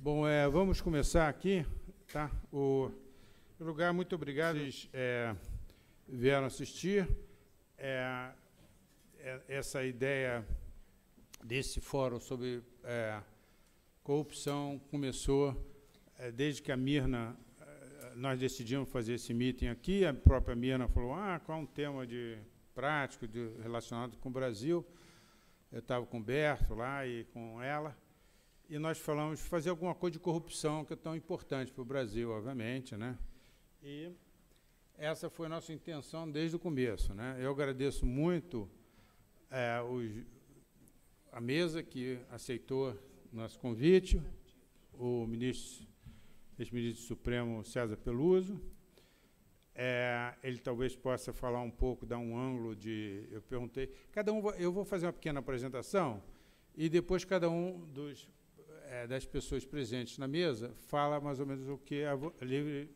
Bom, vamos começar aqui, tá? Em primeiro lugar, muito obrigado. Eles vieram assistir. Essa ideia desse fórum sobre corrupção começou desde que a Mirna, nós decidimos fazer esse meeting aqui, a própria Mirna falou, qual é um tema prático relacionado com o Brasil. Eu estava com o Berto lá e com ela. E nós falamos de fazer alguma coisa de corrupção, que é tão importante para o Brasil, obviamente, né? E essa foi a nossa intenção desde o começo, né? Eu agradeço muito a mesa que aceitou nosso convite, o ex-ministro do Supremo César Peluso. Ele talvez possa falar um pouco, dar um ângulo de... Eu perguntei... eu vou fazer uma pequena apresentação e depois cada um das pessoas presentes na mesa fala mais ou menos o que livre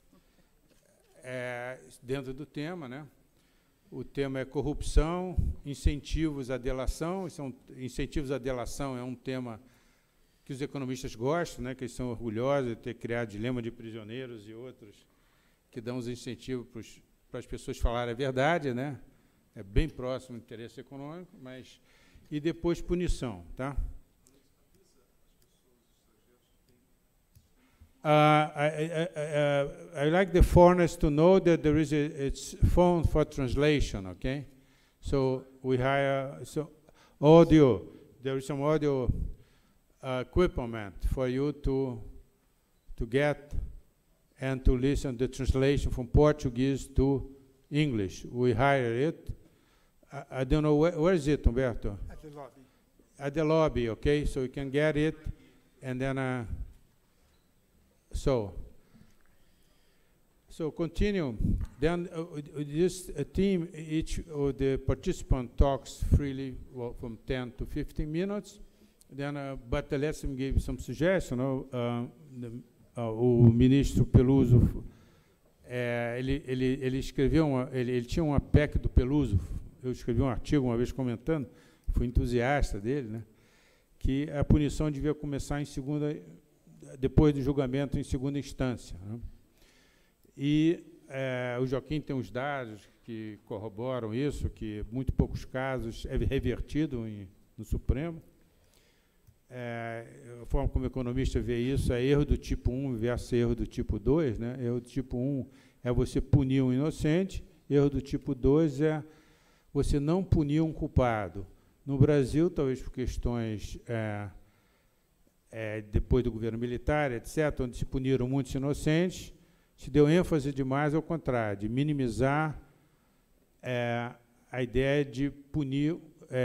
dentro do tema, né? O tema é corrupção, incentivos à delação. Incentivos à delação é um tema que os economistas gostam, né? Que eles são orgulhosos de ter criado dilema de prisioneiros e outros que dão os incentivos para as pessoas falarem a verdade, né? É bem próximo do interesse econômico, mas... E depois punição, tá? I like the foreigners to know that there is it's phone for translation, okay? So we hire audio. There is some audio equipment for you to get and to listen the translation from Portuguese to English. We hire it. I don't know where is it, Humberto? At the lobby. At the lobby, okay? So you can get it, and then. So continue. Then this team, each of the participants talks freely from 10 to 15 minutes. Then, but let's give some suggestion. O ministro Peluso, ele escreveu ele tinha uma PEC do Peluso. Eu escrevi um artigo uma vez comentando, fui entusiasta dele, né? Que a punição devia começar depois do julgamento em segunda instância, né? E o Joaquim tem os dados que corroboram isso, que muito poucos casos é revertido no Supremo. A forma como o economista vê isso é erro do tipo 1 versus erro do tipo 2, né? Erro do tipo 1 é você punir um inocente, erro do tipo 2 é você não punir um culpado. No Brasil, talvez por questões... depois do governo militar, etc., onde se puniram muitos inocentes, se deu ênfase demais ao contrário, de minimizar a ideia de punir,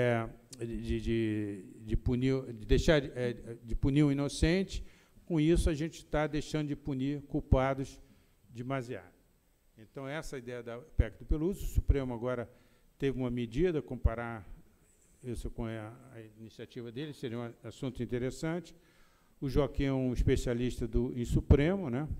de punir um inocente. Com isso, a gente está deixando de punir culpados demasiado. Então, essa é a ideia da PEC do Peluso. O Supremo agora teve uma medida, comparar isso com a iniciativa dele, seria um assunto interessante. O Joaquim é um especialista em Supremo, né?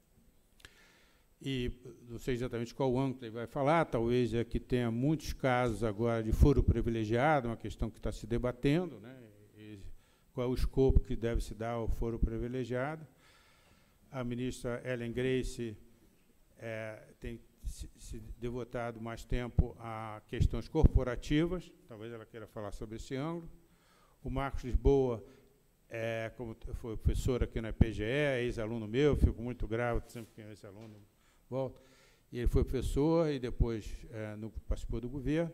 E não sei exatamente qual ângulo ele vai falar, talvez que tenha muitos casos agora de foro privilegiado, uma questão que está se debatendo, né? E qual é o escopo que deve se dar ao foro privilegiado. A ministra Ellen Grace tem se devotado mais tempo a questões corporativas, talvez ela queira falar sobre esse ângulo. O Marcos Lisboa, como foi professor aqui na PGE, ex-aluno meu, fico muito grave, sempre que esse aluno volta. E ele foi professor e depois participou do governo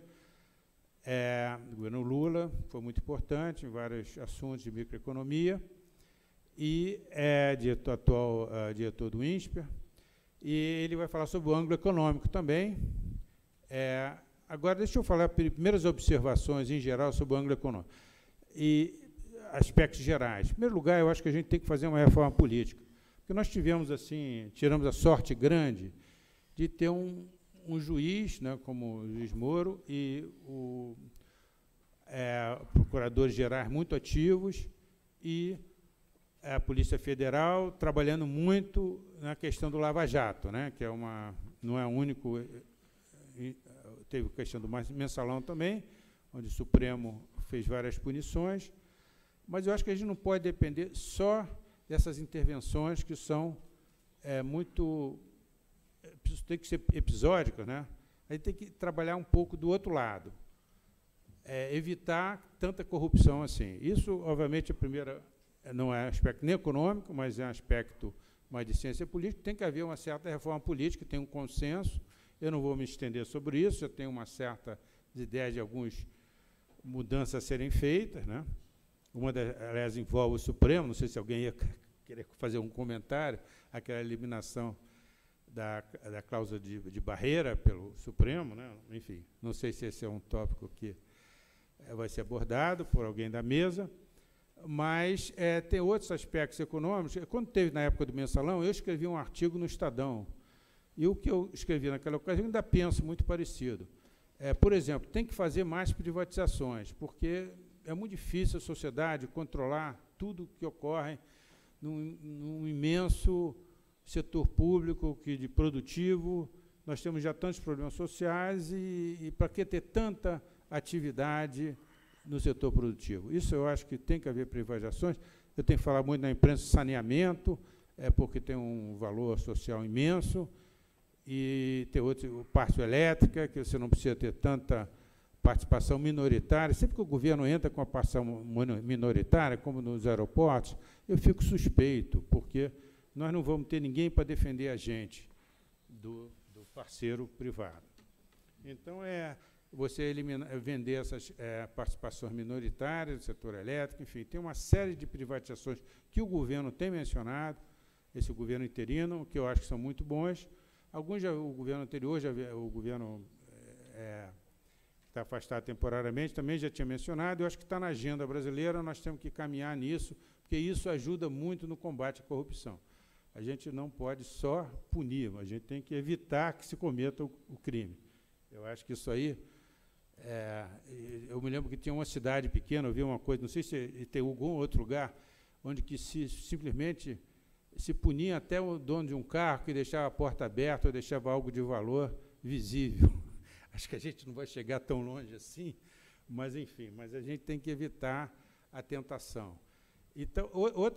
Lula, foi muito importante em vários assuntos de microeconomia, e atual diretor do INSPER. E ele vai falar sobre o ângulo econômico também. Agora, deixa eu falar primeiras observações em geral sobre o ângulo econômico. E aspectos gerais. Em primeiro lugar, eu acho que a gente tem que fazer uma reforma política. Porque nós tivemos, tiramos a sorte grande de ter um juiz, né, como o juiz Moro, e procuradores gerais muito ativos, e a Polícia Federal trabalhando muito na questão do Lava Jato, né, que não é o único... Teve a questão do mensalão também, onde o Supremo fez várias punições. Mas eu acho que a gente não pode depender só dessas intervenções que são tem que ser episódicas, né? A gente tem que trabalhar um pouco do outro lado, evitar tanta corrupção assim. Isso, obviamente, não é um aspecto nem econômico, mas é um aspecto mais de ciência política. Tem que haver uma certa reforma política, tem um consenso. Eu não vou me estender sobre isso, eu tenho uma certa ideia de algumas mudanças a serem feitas, né? Uma das, aliás, envolve o Supremo, não sei se alguém ia querer fazer um comentário, aquela eliminação da cláusula de barreira pelo Supremo, né? Enfim, não sei se esse é um tópico que vai ser abordado por alguém da mesa, mas tem outros aspectos econômicos. Quando teve na época do Mensalão, eu escrevi um artigo no Estadão, e o que eu escrevi naquela ocasião ainda penso muito parecido. Por exemplo, tem que fazer mais privatizações, porque é muito difícil a sociedade controlar tudo que ocorre num imenso setor público de produtivo. Nós temos já tantos problemas sociais e para que ter tanta atividade no setor produtivo? Isso eu acho que tem que haver privatizações. Eu tenho que falar muito na imprensa saneamento, porque tem um valor social imenso, e tem outro, parte elétrica, que você não precisa ter tanta participação minoritária. Sempre que o governo entra com a participação minoritária, como nos aeroportos, eu fico suspeito, porque nós não vamos ter ninguém para defender a gente do parceiro privado. Então, você vender essas participações minoritárias do setor elétrico, enfim, tem uma série de privatizações que o governo tem mencionado, esse governo interino, que eu acho que são muito bons. Alguns o governo anterior, o governo está afastado temporariamente, também já tinha mencionado. Eu acho que está na agenda brasileira, nós temos que caminhar nisso, porque isso ajuda muito no combate à corrupção. A gente não pode só punir, mas a gente tem que evitar que se cometa o crime. Eu acho que isso aí... eu me lembro que tinha uma cidade pequena, eu vi uma coisa, não sei se tem algum outro lugar, onde que simplesmente se punia até o dono de um carro que deixava a porta aberta ou deixava algo de valor visível. Acho que a gente não vai chegar tão longe assim, mas, enfim, mas a gente tem que evitar a tentação. Então,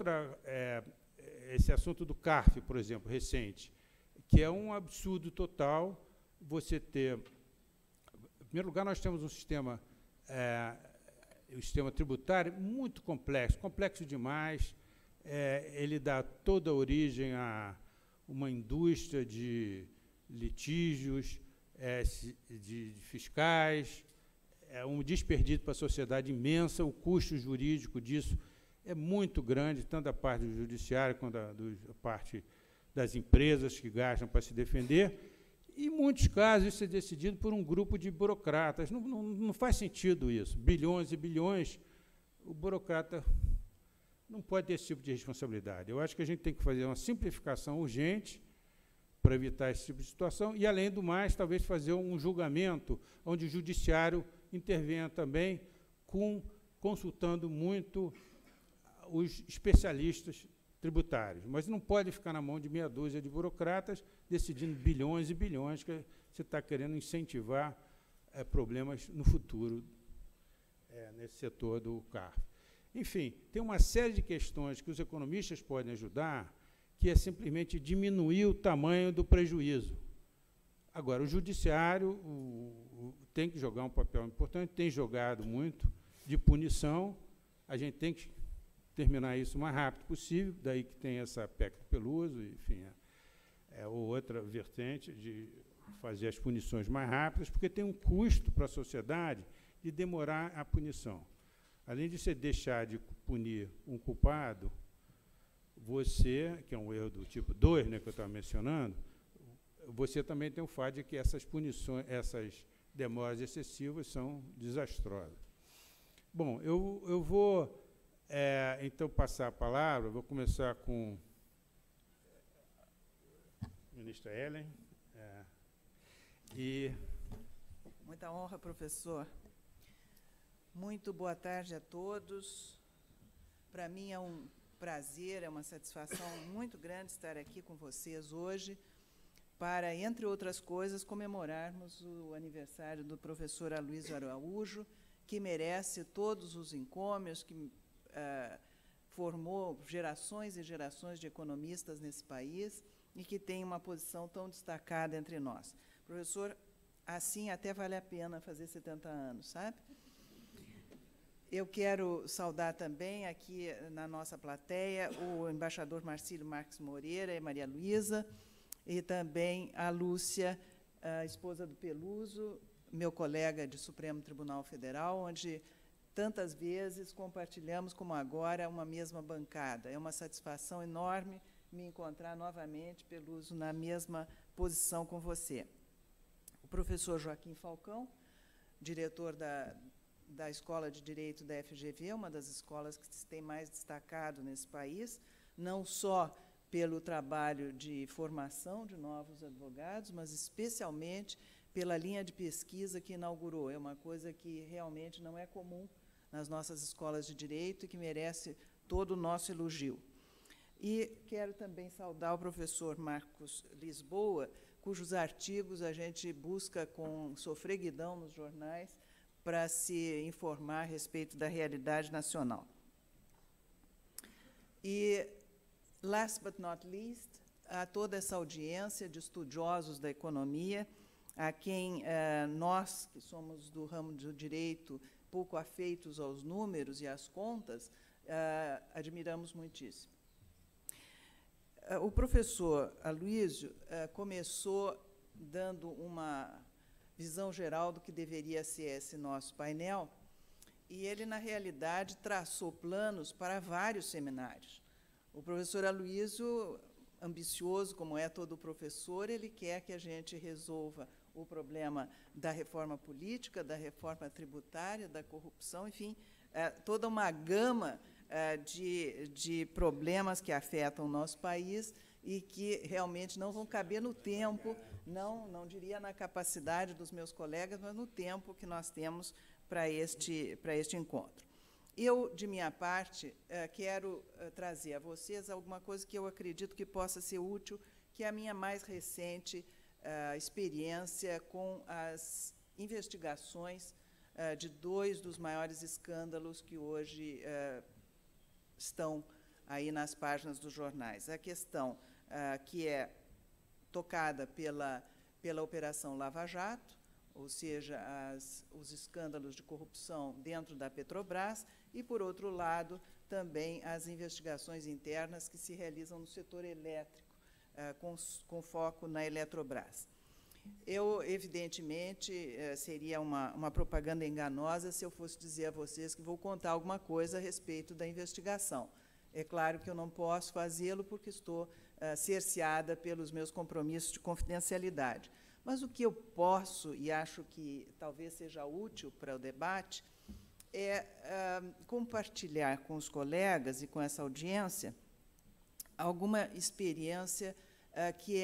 esse assunto do CARF, por exemplo, recente, que é um absurdo total você ter... Em primeiro lugar, nós temos um sistema tributário muito complexo demais. Ele dá toda a origem a uma indústria de litígios, de fiscais, um desperdício para a sociedade imensa. O custo jurídico disso é muito grande, tanto da parte do judiciário quanto da parte das empresas que gastam para se defender. E, em muitos casos, isso é decidido por um grupo de burocratas. Não faz sentido isso. Bilhões e bilhões, o burocrata não pode ter esse tipo de responsabilidade. Eu acho que a gente tem que fazer uma simplificação urgente para evitar esse tipo de situação e, além do mais, talvez fazer um julgamento onde o judiciário intervenha também, consultando muito os especialistas tributários. Mas não pode ficar na mão de meia dúzia de burocratas decidindo bilhões e bilhões, que você está querendo incentivar problemas no futuro nesse setor do CARF. Enfim, tem uma série de questões que os economistas podem ajudar, que é simplesmente diminuir o tamanho do prejuízo. Agora, o judiciário tem que jogar um papel importante, tem jogado muito de punição. A gente tem que terminar isso o mais rápido possível, daí que tem essa PEC do Peluso, enfim, outra vertente de fazer as punições mais rápidas, porque tem um custo para a sociedade de demorar a punição. Além de você deixar de punir um culpado, você, que é um erro do tipo 2, né, que eu estava mencionando, você também tem o fato de que essas punições, essas demoras excessivas são desastrosas. Bom, eu vou, então, passar a palavra, vou começar com a ministra Ellen. Muita honra, professor. Muito boa tarde a todos. Para mim é um prazer, é uma satisfação muito grande estar aqui com vocês hoje para, entre outras coisas, comemorarmos o aniversário do professor Aloysio Araújo, que merece todos os encômios, que formou gerações e gerações de economistas nesse país e que tem uma posição tão destacada entre nós. Professor, assim até vale a pena fazer 70 anos, sabe? Eu quero saudar também aqui na nossa plateia o embaixador Marcílio Marques Moreira e Maria Luísa, e também a Lúcia, a esposa do Peluso, meu colega de Supremo Tribunal Federal, onde tantas vezes compartilhamos, como agora, uma mesma bancada. É uma satisfação enorme me encontrar novamente, Peluso, na mesma posição com você. O professor Joaquim Falcão, diretor da Escola de Direito da FGV, uma das escolas que se tem mais destacado nesse país, não só pelo trabalho de formação de novos advogados, mas especialmente pela linha de pesquisa que inaugurou. É uma coisa que realmente não é comum nas nossas escolas de direito e que merece todo o nosso elogio. E quero também saudar o professor Marcos Lisboa, cujos artigos a gente busca com sofreguidão nos jornais para se informar a respeito da realidade nacional. E, last but not least, a toda essa audiência de estudiosos da economia, a quem nós, que somos do ramo do direito, pouco afeitos aos números e às contas, admiramos muitíssimo. O professor Aloysio começou dando uma visão geral do que deveria ser esse nosso painel, e ele, na realidade, traçou planos para vários seminários. O professor Aloysio, ambicioso como é todo professor, ele quer que a gente resolva o problema da reforma política, da reforma tributária, da corrupção, enfim, toda uma gama de problemas que afetam o nosso país e que realmente não vão caber no tempo, não diria na capacidade dos meus colegas, mas no tempo que nós temos para este encontro. Eu, de minha parte, quero trazer a vocês alguma coisa que eu acredito que possa ser útil, que é a minha mais recente experiência com as investigações de dois dos maiores escândalos que hoje estão aí nas páginas dos jornais. A questão que é tocada pela Operação Lava Jato, ou seja, os escândalos de corrupção dentro da Petrobras, e, por outro lado, também as investigações internas que se realizam no setor elétrico, com foco na Eletrobras. Eu, evidentemente, seria uma propaganda enganosa se eu fosse dizer a vocês que vou contar alguma coisa a respeito da investigação. É claro que eu não posso fazê-lo porque estou cerceada pelos meus compromissos de confidencialidade. Mas o que eu posso, e acho que talvez seja útil para o debate, é compartilhar com os colegas e com essa audiência alguma experiência que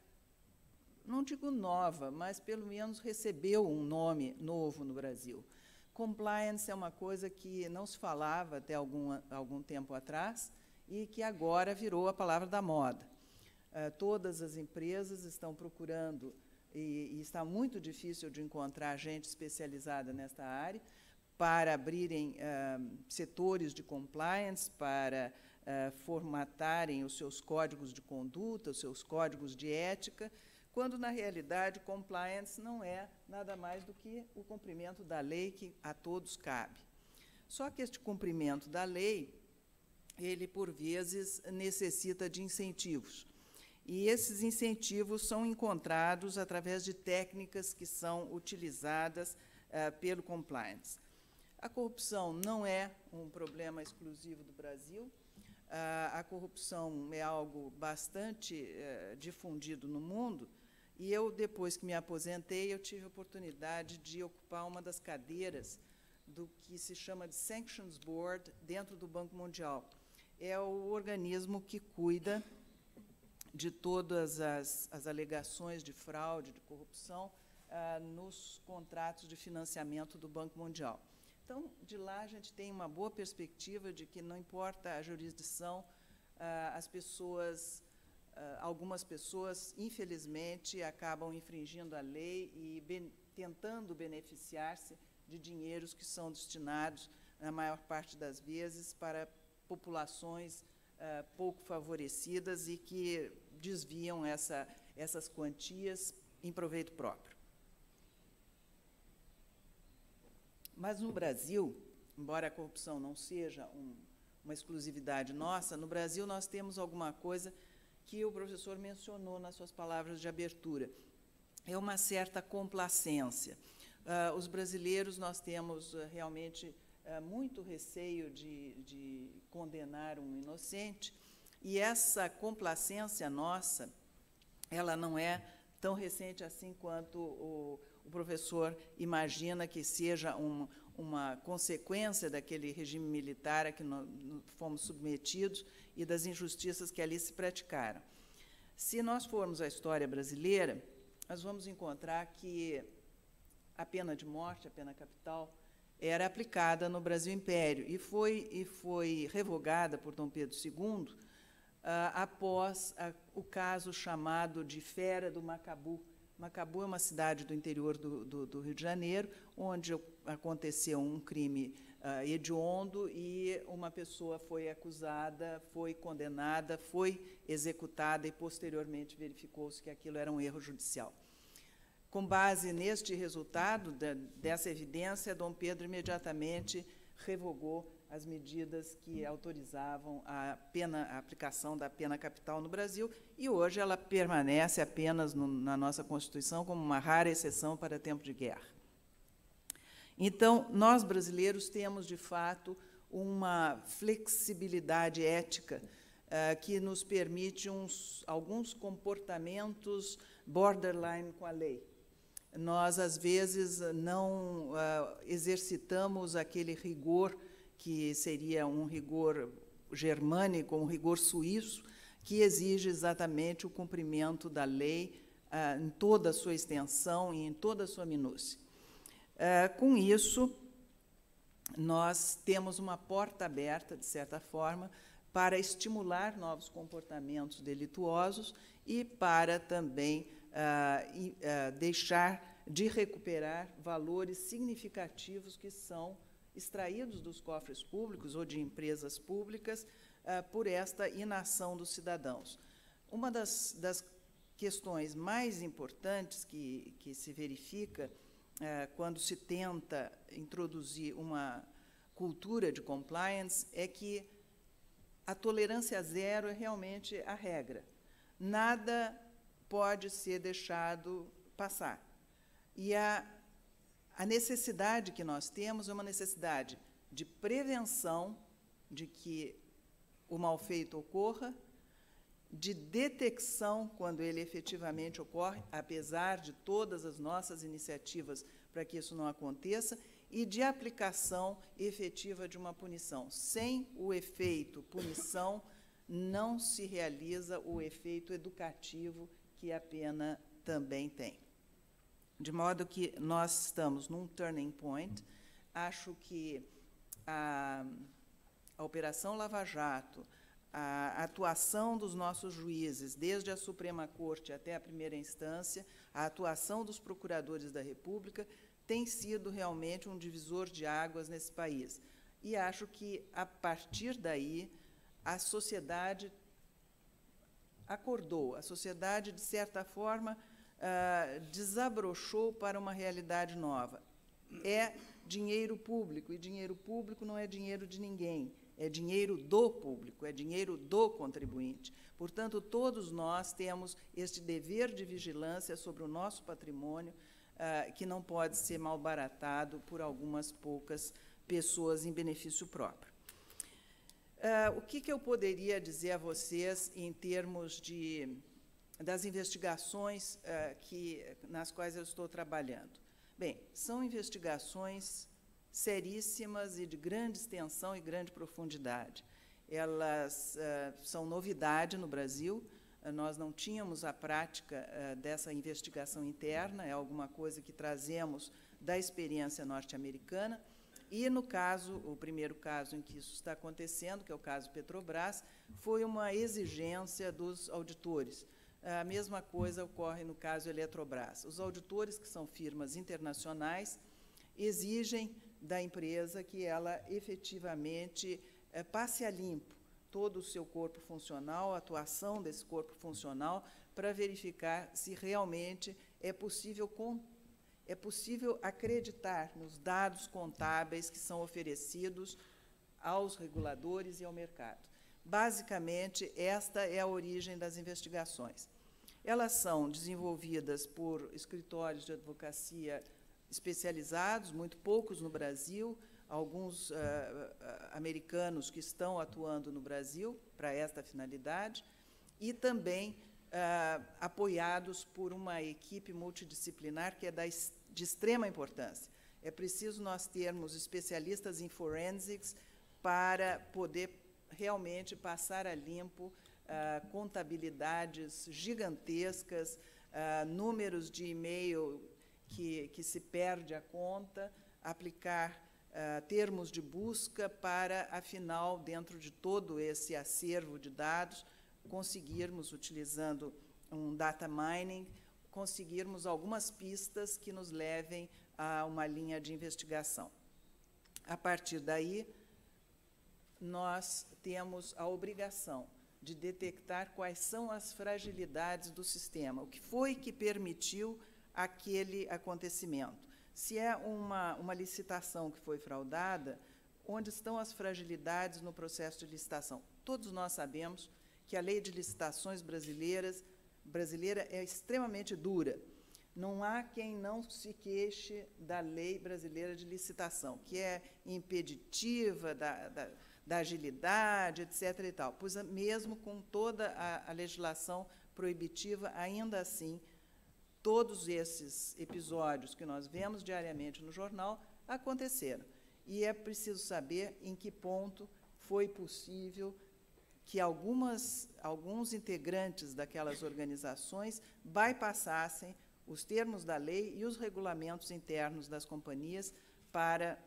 não digo nova, mas pelo menos recebeu um nome novo no Brasil. Compliance é uma coisa que não se falava até algum tempo atrás e que agora virou a palavra da moda. Todas as empresas estão procurando, e está muito difícil de encontrar gente especializada nesta área, para abrirem setores de compliance, para formatarem os seus códigos de conduta, os seus códigos de ética, quando, na realidade, compliance não é nada mais do que o cumprimento da lei que a todos cabe. Só que este cumprimento da lei, ele, por vezes, necessita de incentivos. E esses incentivos são encontrados através de técnicas que são utilizadas pelo compliance. A corrupção não é um problema exclusivo do Brasil. A corrupção é algo bastante difundido no mundo, e eu, depois que me aposentei, eu tive a oportunidade de ocupar uma das cadeiras do que se chama de Sanctions Board dentro do Banco Mundial. É o organismo que cuida de todas as alegações de fraude, de corrupção, nos contratos de financiamento do Banco Mundial. Então, de lá, a gente tem uma boa perspectiva de que, não importa a jurisdição, algumas pessoas, infelizmente, acabam infringindo a lei e tentando beneficiar-se de dinheiros que são destinados, na maior parte das vezes, para populações pouco favorecidas e que desviam essas quantias em proveito próprio. Mas, no Brasil, embora a corrupção não seja uma exclusividade nossa, no Brasil nós temos alguma coisa que o professor mencionou nas suas palavras de abertura. É uma certa complacência. Os brasileiros, nós temos realmente muito receio de condenar um inocente, e essa complacência nossa, ela não é tão recente assim quanto o professor imagina que seja uma consequência daquele regime militar a que nós fomos submetidos e das injustiças que ali se praticaram. Se nós formos à história brasileira, nós vamos encontrar que a pena de morte, a pena capital, era aplicada no Brasil Império e foi revogada por Dom Pedro II após o caso chamado de Fera do Macabu. Macabu é uma cidade do interior do Rio de Janeiro, onde aconteceu um crime hediondo e uma pessoa foi acusada, foi condenada, foi executada e, posteriormente, verificou-se que aquilo era um erro judicial. Com base neste resultado, dessa evidência, Dom Pedro imediatamente revogou as medidas que autorizavam a aplicação da pena capital no Brasil, e hoje ela permanece apenas na nossa Constituição como uma rara exceção para tempo de guerra. Então, nós brasileiros temos, de fato, uma flexibilidade ética que nos permite alguns comportamentos borderline com a lei. Nós, às vezes, não exercitamos aquele rigor que seria um rigor germânico, um rigor suíço, que exige exatamente o cumprimento da lei em toda a sua extensão e em toda a sua minúcia. Com isso, nós temos uma porta aberta, de certa forma, para estimular novos comportamentos delituosos e para também deixar de recuperar valores significativos que são extraídos dos cofres públicos ou de empresas públicas por esta inação dos cidadãos. Uma das questões mais importantes que se verifica quando se tenta introduzir uma cultura de compliance é que a tolerância zero é realmente a regra. Nada pode ser deixado passar. E a necessidade que nós temos é uma necessidade de prevenção de que o mal-feito ocorra, de detecção quando ele efetivamente ocorre, apesar de todas as nossas iniciativas para que isso não aconteça, e de aplicação efetiva de uma punição. Sem o efeito punição, não se realiza o efeito educativo que a pena também tem. De modo que nós estamos num turning point. Acho que a Operação Lava Jato, a atuação dos nossos juízes, desde a Suprema Corte até a primeira instância, a atuação dos procuradores da República, tem sido realmente um divisor de águas nesse país. E acho que, a partir daí, a sociedade acordou, a sociedade, de certa forma, desabrochou para uma realidade nova. É dinheiro público, e dinheiro público não é dinheiro de ninguém, é dinheiro do público, é dinheiro do contribuinte. Portanto, todos nós temos este dever de vigilância sobre o nosso patrimônio, que não pode ser malbaratado por algumas poucas pessoas em benefício próprio. O que eu poderia dizer a vocês em termos das investigações nas quais eu estou trabalhando? Bem, são investigações seríssimas e de grande extensão e grande profundidade. Elas são novidade no Brasil. Nós não tínhamos a prática dessa investigação interna, é alguma coisa que trazemos da experiência norte-americana. E, no caso, o primeiro caso em que isso está acontecendo, que é o caso Petrobras, foi uma exigência dos auditores. A mesma coisa ocorre no caso Eletrobras. Os auditores, que são firmas internacionais, exigem da empresa que ela efetivamente passe a limpo todo o seu corpo funcional, a atuação desse corpo funcional, para verificar se realmente é possível acreditar nos dados contábeis que são oferecidos aos reguladores e ao mercado. Basicamente, esta é a origem das investigações. Elas são desenvolvidas por escritórios de advocacia especializados, muito poucos no Brasil, alguns americanos que estão atuando no Brasil para esta finalidade, e também apoiados por uma equipe multidisciplinar que é de extrema importância. É preciso nós termos especialistas em forensics para poder realmente passar a limpo contabilidades gigantescas, números de e-mail que se perde a conta, aplicar termos de busca para, afinal, dentro de todo esse acervo de dados, conseguirmos, utilizando um data mining, conseguirmos algumas pistas que nos levem a uma linha de investigação. A partir daí, nós temos a obrigação de detectar quais são as fragilidades do sistema, o que foi que permitiu aquele acontecimento. Se é uma licitação que foi fraudada, onde estão as fragilidades no processo de licitação? Todos nós sabemos que a lei de licitações brasileira é extremamente dura. Não há quem não se queixe da lei brasileira de licitação, que é impeditiva da agilidade, etc. e tal. Pois, mesmo com toda a legislação proibitiva, ainda assim, todos esses episódios que nós vemos diariamente no jornal aconteceram. E é preciso saber em que ponto foi possível que alguns integrantes daquelas organizações bypassassem os termos da lei e os regulamentos internos das companhias para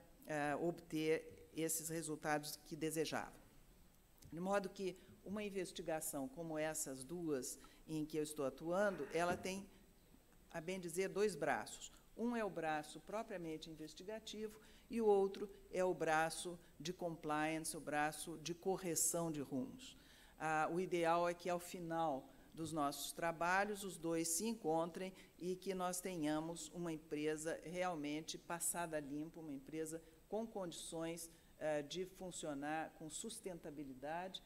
obter esses resultados que desejavam. De modo que uma investigação como essas duas em que eu estou atuando, ela tem, a bem dizer, dois braços. Um é o braço propriamente investigativo e o outro é o braço de compliance, o braço de correção de rumos. O ideal é que, ao final dos nossos trabalhos, os dois se encontrem e que nós tenhamos uma empresa realmente passada a limpo, uma empresa com condições de funcionar com sustentabilidade,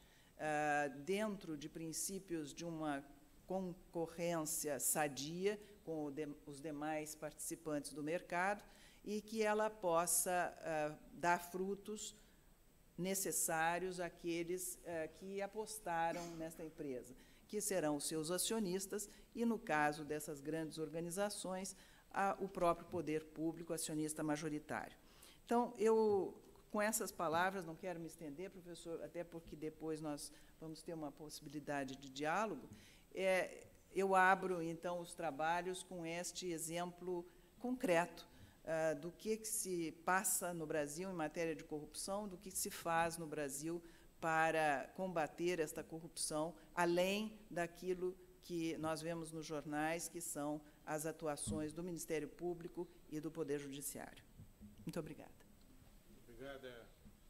dentro de princípios de uma concorrência sadia com os demais participantes do mercado e que ela possa dar frutos necessários àqueles que apostaram nesta empresa, que serão os seus acionistas e, no caso dessas grandes organizações, o próprio poder público acionista majoritário. Então, eu, com essas palavras, não quero me estender, professor, até porque depois nós vamos ter uma possibilidade de diálogo, eu abro, então, os trabalhos com este exemplo concreto do que se passa no Brasil em matéria de corrupção, do que se faz no Brasil para combater esta corrupção, além daquilo que nós vemos nos jornais, que são as atuações do Ministério Público e do Poder Judiciário. Muito obrigada. Obrigada.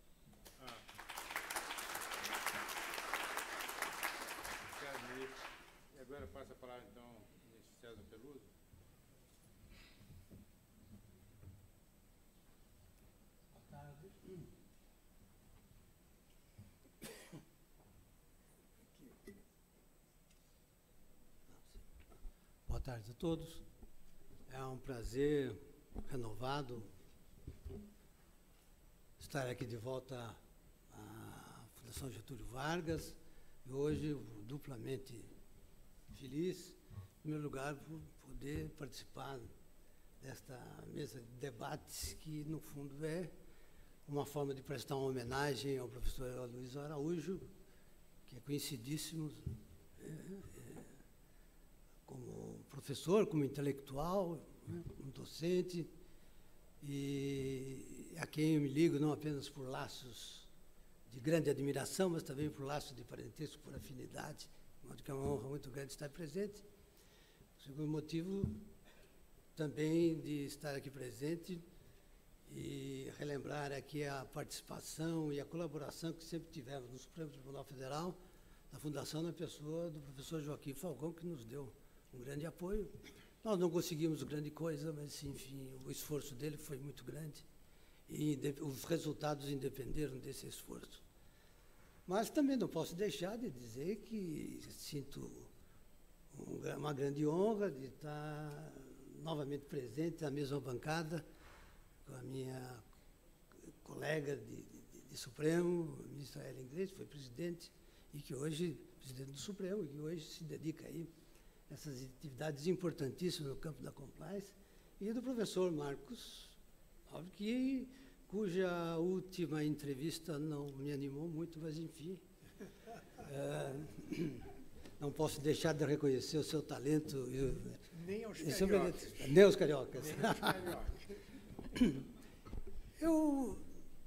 E agora passa a palavra, então, ao ministro César Peluso. Boa tarde. Boa tarde a todos. É um prazer renovado estar aqui de volta à Fundação Getúlio Vargas, e hoje duplamente feliz, em primeiro lugar, por poder participar desta mesa de debates, que, no fundo, é uma forma de prestar uma homenagem ao professor Aloysio Araújo, que é conhecidíssimo como professor, como intelectual, como docente, e a quem eu me ligo não apenas por laços de grande admiração, mas também por laços de parentesco, por afinidade, de modo que é uma honra muito grande estar presente. O segundo motivo, também de estar aqui presente, e relembrar aqui a participação e a colaboração que sempre tivemos no Supremo Tribunal Federal, na fundação, na pessoa do professor Joaquim Falcão, que nos deu um grande apoio. Nós não conseguimos grande coisa, mas, enfim, o esforço dele foi muito grande e os resultados independeram desse esforço. Mas também não posso deixar de dizer que sinto uma grande honra de estar novamente presente na mesma bancada com a minha colega de Supremo, a ministra Hélène Inglês, que foi presidente, e que hoje, presidente do Supremo, e que hoje se dedica aí a essas atividades importantíssimas no campo da compliance, e do professor Marcos, cuja última entrevista não me animou muito, mas, enfim, não posso deixar de reconhecer o seu talento. Nem aos cariocas. Nem os cariocas. Nem aos cariocas. Eu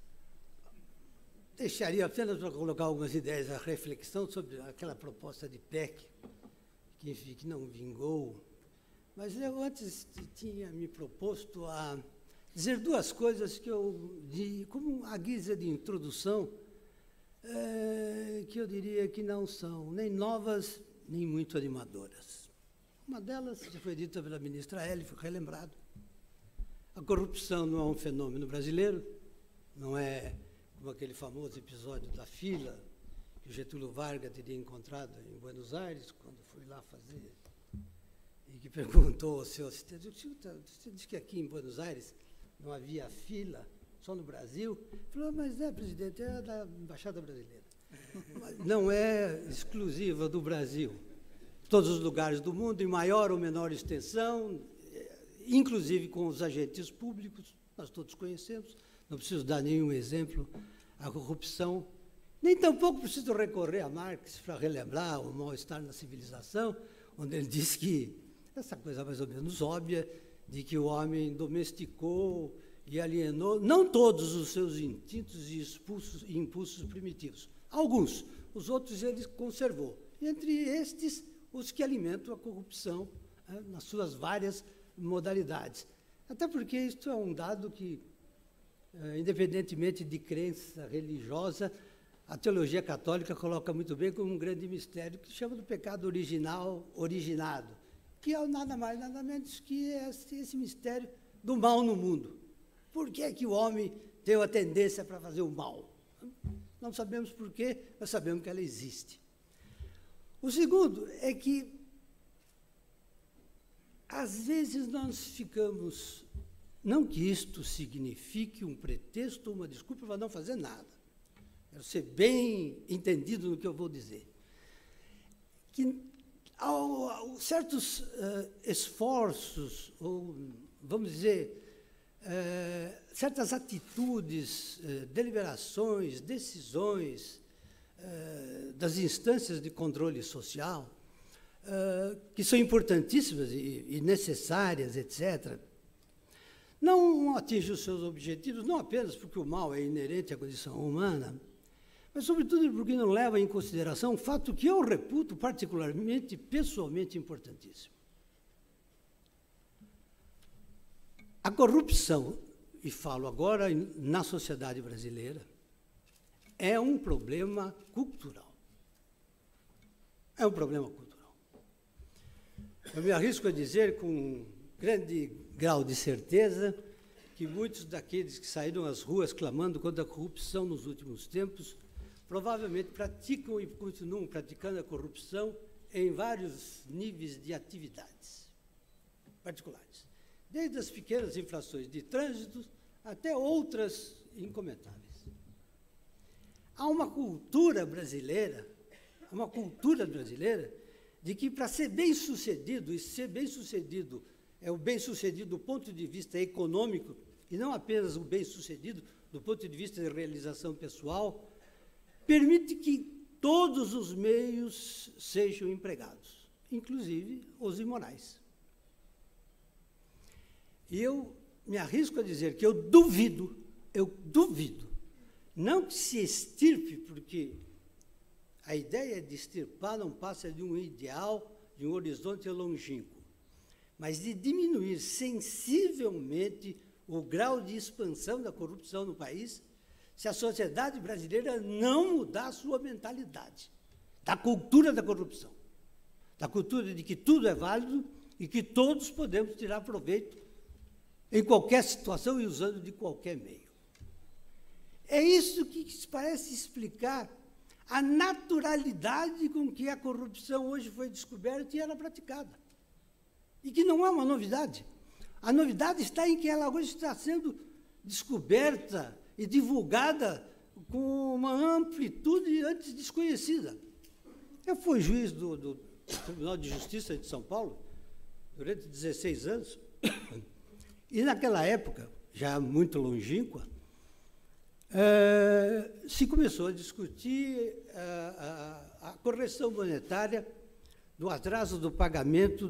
deixaria apenas para colocar algumas ideias, a reflexão sobre aquela proposta de PEC, que, enfim, que não vingou. Mas eu antes tinha me proposto a dizer duas coisas que como a guisa de introdução, que eu diria que não são nem novas, nem muito animadoras. Uma delas, já foi dita pela ministra Hélène, foi relembrado. A corrupção não é um fenômeno brasileiro, não é como aquele famoso episódio da fila que o Getúlio Vargas teria encontrado em Buenos Aires, quando foi lá fazer, e que perguntou ao seu assistente, você disse que aqui em Buenos Aires não havia fila, só no Brasil? Ele falou, mas presidente, é da Embaixada Brasileira. Não é exclusiva do Brasil. Todos os lugares do mundo, em maior ou menor extensão, inclusive com os agentes públicos, nós todos conhecemos, não preciso dar nenhum exemplo, a corrupção, nem tampouco preciso recorrer a Marx para relembrar o mal-estar na civilização, onde ele diz que, essa coisa mais ou menos óbvia, de que o homem domesticou e alienou, não todos os seus instintos e impulsos primitivos, alguns, os outros ele conservou, e entre estes, os que alimentam a corrupção, nas suas várias modalidades. Até porque isto é um dado que, independentemente de crença religiosa, a teologia católica coloca muito bem como um grande mistério, que chama do pecado originado, que é nada mais, nada menos que esse mistério do mal no mundo. Por que é que o homem tem a tendência para fazer o mal? Não sabemos por quê, mas sabemos que ela existe. O segundo é que, às vezes, nós ficamos, não que isto signifique um pretexto ou uma desculpa para não fazer nada, quero ser bem entendido no que eu vou dizer, que certos esforços, ou, vamos dizer, certas atitudes, deliberações, decisões das instâncias de controle social, que são importantíssimas e necessárias, etc., não atingem os seus objetivos, não apenas porque o mal é inerente à condição humana, mas, sobretudo, porque não leva em consideração um fato que eu reputo particularmente, pessoalmente importantíssimo. A corrupção, e falo agora na sociedade brasileira, é um problema cultural. É um problema cultural. Eu me arrisco a dizer com um grande grau de certeza que muitos daqueles que saíram às ruas clamando contra a corrupção nos últimos tempos provavelmente praticam e continuam praticando a corrupção em vários níveis de atividades particulares, desde as pequenas infrações de trânsito até outras incomentáveis. Há uma cultura brasileira de que, para ser bem-sucedido, e ser bem-sucedido é o bem-sucedido do ponto de vista econômico, e não apenas o bem-sucedido do ponto de vista de realização pessoal, permite que todos os meios sejam empregados, inclusive os imorais. E eu me arrisco a dizer que eu duvido, não que se extirpe, porque a ideia de extirpar não passa de um ideal, de um horizonte longínquo, mas de diminuir sensivelmente o grau de expansão da corrupção no país se a sociedade brasileira não mudar a sua mentalidade, da cultura da corrupção, da cultura de que tudo é válido e que todos podemos tirar proveito em qualquer situação e usando de qualquer meio. É isso que parece explicar a naturalidade com que a corrupção hoje foi descoberta e era praticada. E que não é uma novidade. A novidade está em que ela hoje está sendo descoberta e divulgada com uma amplitude antes desconhecida. Eu fui juiz do Tribunal de Justiça de São Paulo durante 16 anos, e naquela época, já muito longínqua, se começou a discutir a correção monetária do atraso do pagamento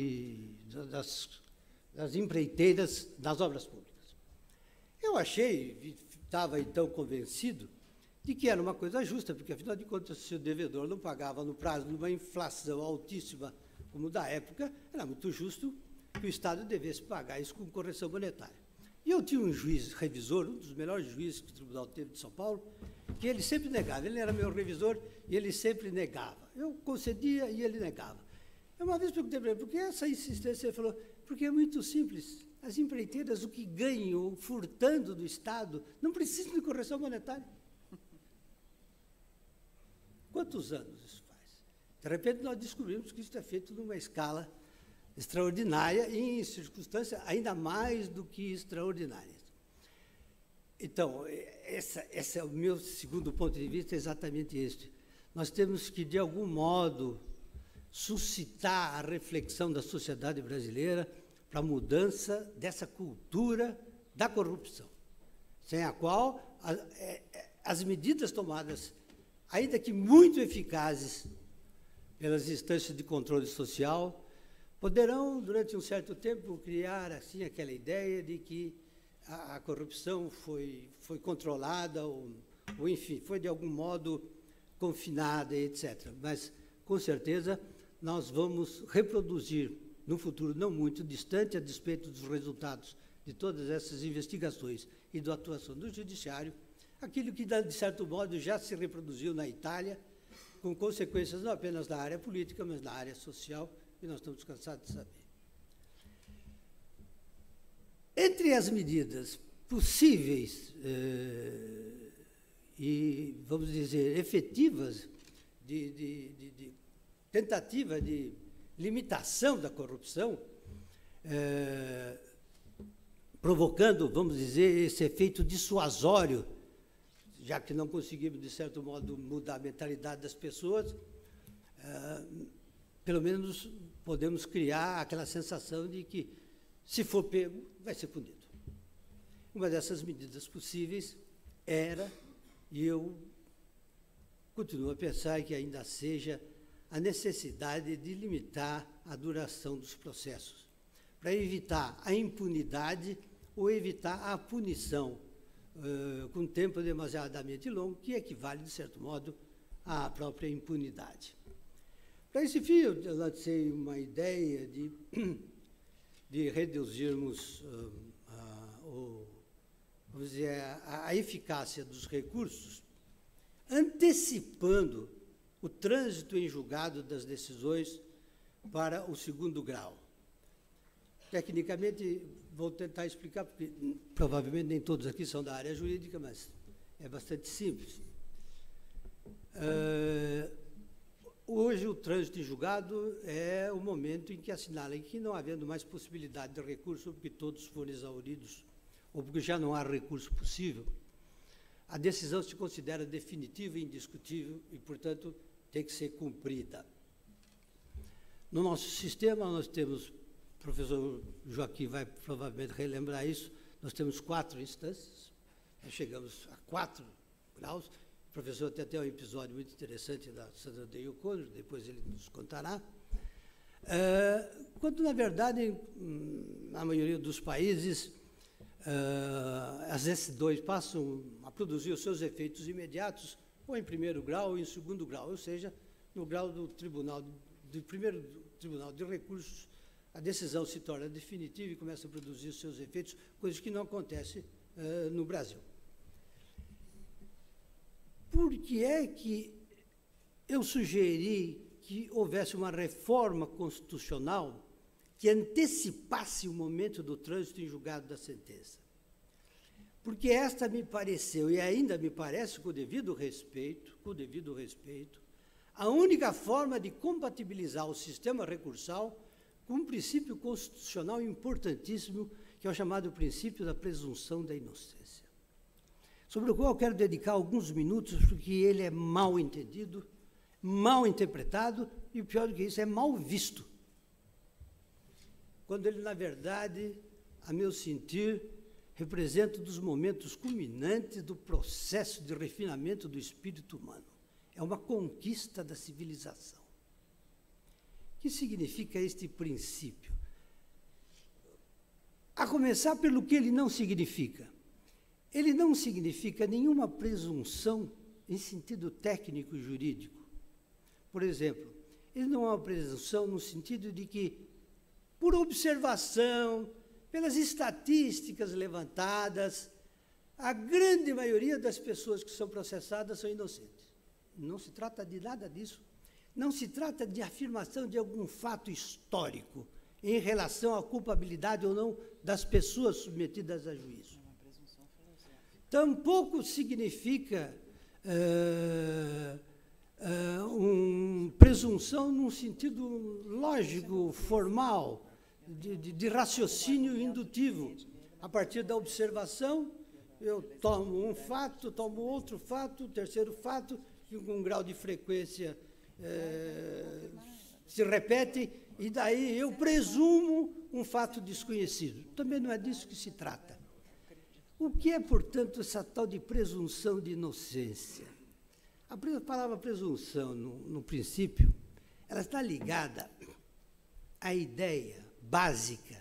das empreiteiras das obras públicas. Eu estava então convencido de que era uma coisa justa, porque, afinal de contas, se o devedor não pagava no prazo de uma inflação altíssima como da época, era muito justo que o Estado devesse pagar isso com correção monetária. E eu tinha um juiz revisor, um dos melhores juízes que o Tribunal teve de São Paulo, que ele sempre negava. Ele era meu revisor e ele sempre negava. Eu concedia e ele negava. Eu uma vez perguntei para ele, por que essa insistência? Ele falou, porque é muito simples. As empreiteiras, o que ganham furtando do Estado, não precisam de correção monetária. Quantos anos isso faz? De repente, nós descobrimos que isso é feito numa escala extraordinária e em circunstâncias ainda mais do que extraordinárias. Então, esse é o meu segundo ponto de vista, é exatamente este. Nós temos que, de algum modo, suscitar a reflexão da sociedade brasileira para a mudança dessa cultura da corrupção, sem a qual as medidas tomadas, ainda que muito eficazes pelas instâncias de controle social, poderão, durante um certo tempo, criar assim aquela ideia de que a corrupção foi controlada ou, enfim, foi de algum modo confinada, etc. Mas, com certeza, nós vamos reproduzir, num futuro não muito distante, a despeito dos resultados de todas essas investigações e da atuação do Judiciário, aquilo que, de certo modo, já se reproduziu na Itália, com consequências não apenas na área política, mas na área social, e nós estamos cansados de saber. Entre as medidas possíveis e, vamos dizer, efetivas de tentativa de limitação da corrupção, provocando, vamos dizer, esse efeito dissuasório, já que não conseguimos, de certo modo, mudar a mentalidade das pessoas, pelo menos podemos criar aquela sensação de que, se for pego, vai ser punido. Uma dessas medidas possíveis era, e eu continuo a pensar que ainda seja, a necessidade de limitar a duração dos processos, para evitar a impunidade ou evitar a punição com tempo demasiadamente longo, que equivale, de certo modo, à própria impunidade. Para esse fim, eu lancei uma ideia de reduzirmos vamos dizer, a eficácia dos recursos, antecipando o trânsito em julgado das decisões para o segundo grau. Tecnicamente, vou tentar explicar, porque provavelmente nem todos aqui são da área jurídica, mas é bastante simples. Hoje, o trânsito em julgado é o momento em que assinala que, não havendo mais possibilidade de recurso, porque todos foram exauridos, ou porque já não há recurso possível, a decisão se considera definitiva e indiscutível e, portanto, tem que ser cumprida. No nosso sistema, nós temos, o professor Joaquim vai provavelmente relembrar isso, nós temos 4 instâncias, nós chegamos a 4 graus. O professor tem até um episódio muito interessante da Sandra Day O'Connor, depois ele nos contará. Quando, na verdade, na maioria dos países, as S2 passam a produzir os seus efeitos imediatos, ou em primeiro grau ou em segundo grau, ou seja, no grau do primeiro Tribunal de Recursos a decisão se torna definitiva e começa a produzir os seus efeitos, coisa que não acontece no Brasil. Por que é que eu sugeri que houvesse uma reforma constitucional que antecipasse o momento do trânsito em julgado da sentença? Porque esta me pareceu, e ainda me parece, com o devido respeito, a única forma de compatibilizar o sistema recursal com um princípio constitucional importantíssimo, que é o chamado princípio da presunção da inocência, sobre o qual eu quero dedicar alguns minutos, porque ele é mal entendido, mal interpretado, e pior do que isso, é mal visto. Quando ele, na verdade, a meu sentir, representa um dos momentos culminantes do processo de refinamento do espírito humano. É uma conquista da civilização. O que significa este princípio? A começar pelo que ele não significa. Ele não significa nenhuma presunção em sentido técnico e jurídico. Por exemplo, ele não é uma presunção no sentido de que, por observação, pelas estatísticas levantadas, a grande maioria das pessoas que são processadas são inocentes. Não se trata de nada disso. Não se trata de afirmação de algum fato histórico em relação à culpabilidade ou não das pessoas submetidas a juízo. Tampouco significa presunção num sentido lógico, formal, de raciocínio indutivo. A partir da observação, eu tomo um fato, tomo outro fato, terceiro fato, que com um grau de frequência se repete, e daí eu presumo um fato desconhecido. Também não é disso que se trata. O que é, portanto, essa tal de presunção de inocência? A palavra presunção, no princípio, ela está ligada à ideia básica,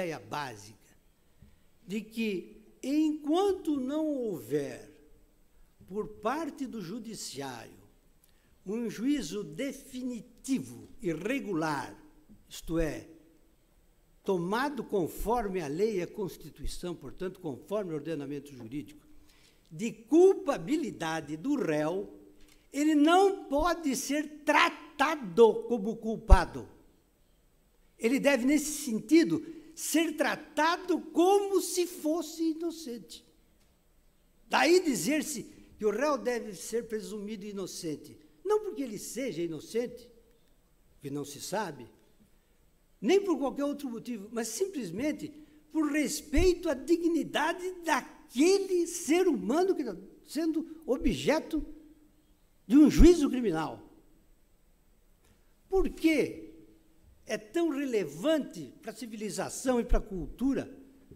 de que, enquanto não houver, por parte do judiciário, um juízo definitivo e regular, isto é, tomado conforme a lei e a Constituição, portanto, conforme o ordenamento jurídico, de culpabilidade do réu, ele não pode ser tratado como culpado. Ele deve, nesse sentido, ser tratado como se fosse inocente. Daí dizer-se que o réu deve ser presumido inocente. Não porque ele seja inocente, que não se sabe, nem por qualquer outro motivo, mas simplesmente por respeito à dignidade daquele ser humano que está sendo objeto de um juízo criminal. Por que é tão relevante para a civilização e para a cultura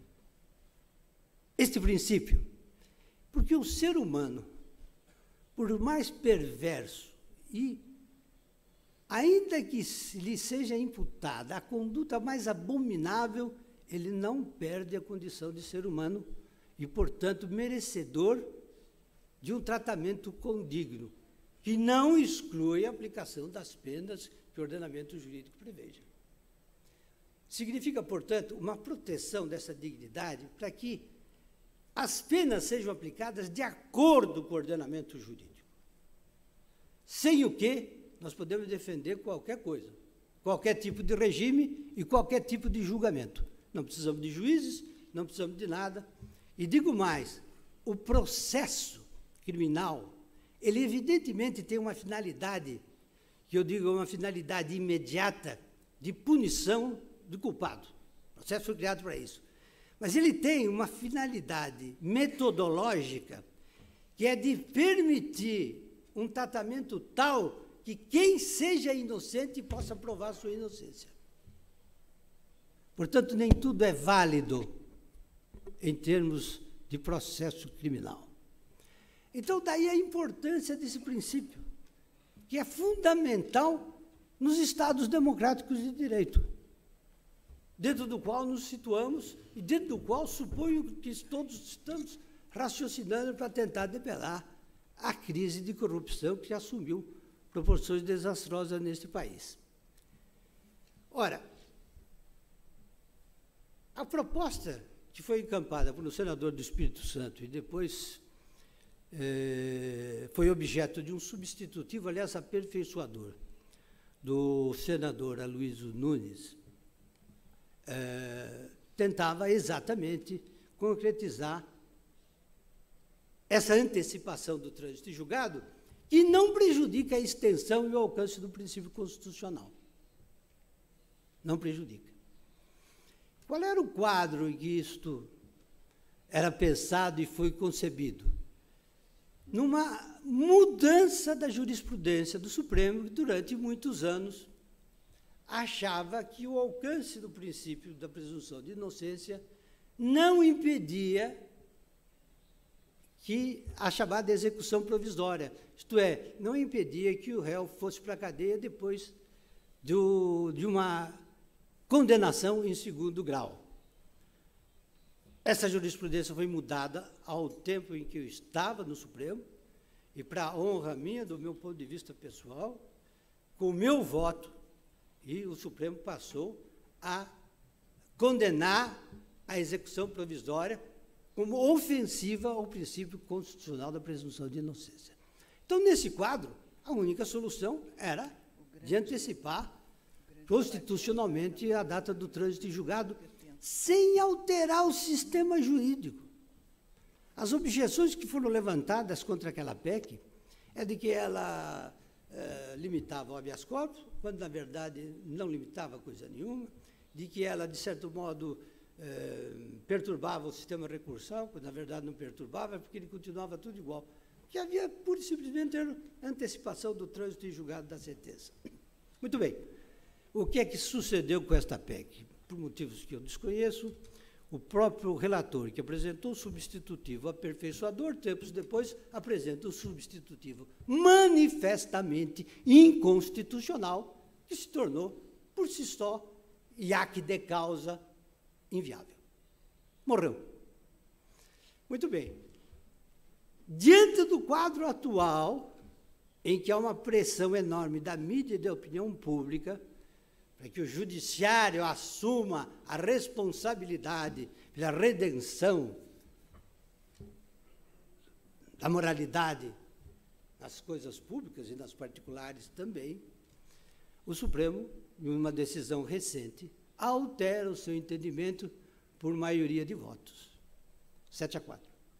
este princípio? Porque o ser humano, por mais perverso e, ainda que lhe seja imputada a conduta mais abominável, ele não perde a condição de ser humano e, portanto, merecedor de um tratamento condigno, que não exclui a aplicação das penas que o ordenamento jurídico preveja. Significa, portanto, uma proteção dessa dignidade para que as penas sejam aplicadas de acordo com o ordenamento jurídico. Sem o que nós podemos defender qualquer coisa, qualquer tipo de regime e qualquer tipo de julgamento. Não precisamos de juízes, não precisamos de nada. E digo mais, o processo criminal, ele evidentemente tem uma finalidade, que eu digo uma finalidade imediata de punição do culpado. O processo foi criado para isso. Mas ele tem uma finalidade metodológica, que é de permitir um tratamento tal que quem seja inocente possa provar sua inocência. Portanto, nem tudo é válido em termos de processo criminal. Então, daí a importância desse princípio, que é fundamental nos Estados democráticos de direito, dentro do qual nos situamos e dentro do qual suponho que todos estamos raciocinando para tentar debelar a crise de corrupção que assumiu proporções desastrosas neste país. Ora, A proposta que foi encampada pelo senador do Espírito Santo e depois foi objeto de um substitutivo, aliás, aperfeiçoador, do senador Aloysio Nunes, tentava exatamente concretizar essa antecipação do trânsito em julgado, que não prejudica a extensão e o alcance do princípio constitucional. Não prejudica. Qual era o quadro em que isto era pensado e foi concebido? Numa mudança da jurisprudência do Supremo, que durante muitos anos achava que o alcance do princípio da presunção de inocência não impedia que a chamada execução provisória, isto é, não impedia que o réu fosse para a cadeia depois de uma condenação em segundo grau. Essa jurisprudência foi mudada ao tempo em que eu estava no Supremo, e para a honra minha, do meu ponto de vista pessoal, com o meu voto, e o Supremo passou a condenar a execução provisória como ofensiva ao princípio constitucional da presunção de inocência. Então, nesse quadro, a única solução era de antecipar constitucionalmente a data do trânsito em julgado, sem alterar o sistema jurídico. As objeções que foram levantadas contra aquela PEC é de que ela limitava o habeas corpus, quando, na verdade, não limitava coisa nenhuma, de que ela, de certo modo, perturbava o sistema recursal, quando, na verdade, não perturbava, porque ele continuava tudo igual. Que havia, pura e simplesmente, antecipação do trânsito em julgado da sentença. Muito bem. O que é que sucedeu com esta PEC? Por motivos que eu desconheço, o próprio relator, que apresentou o substitutivo aperfeiçoador, tempos depois apresenta o substitutivo manifestamente inconstitucional, que se tornou, por si só, iac de causa, inviável. Morreu. Muito bem. Diante do quadro atual, em que há uma pressão enorme da mídia e da opinião pública, para que o judiciário assuma a responsabilidade pela redenção da moralidade nas coisas públicas e nas particulares também, o Supremo, em uma decisão recente, altera o seu entendimento por maioria de votos. 7-4.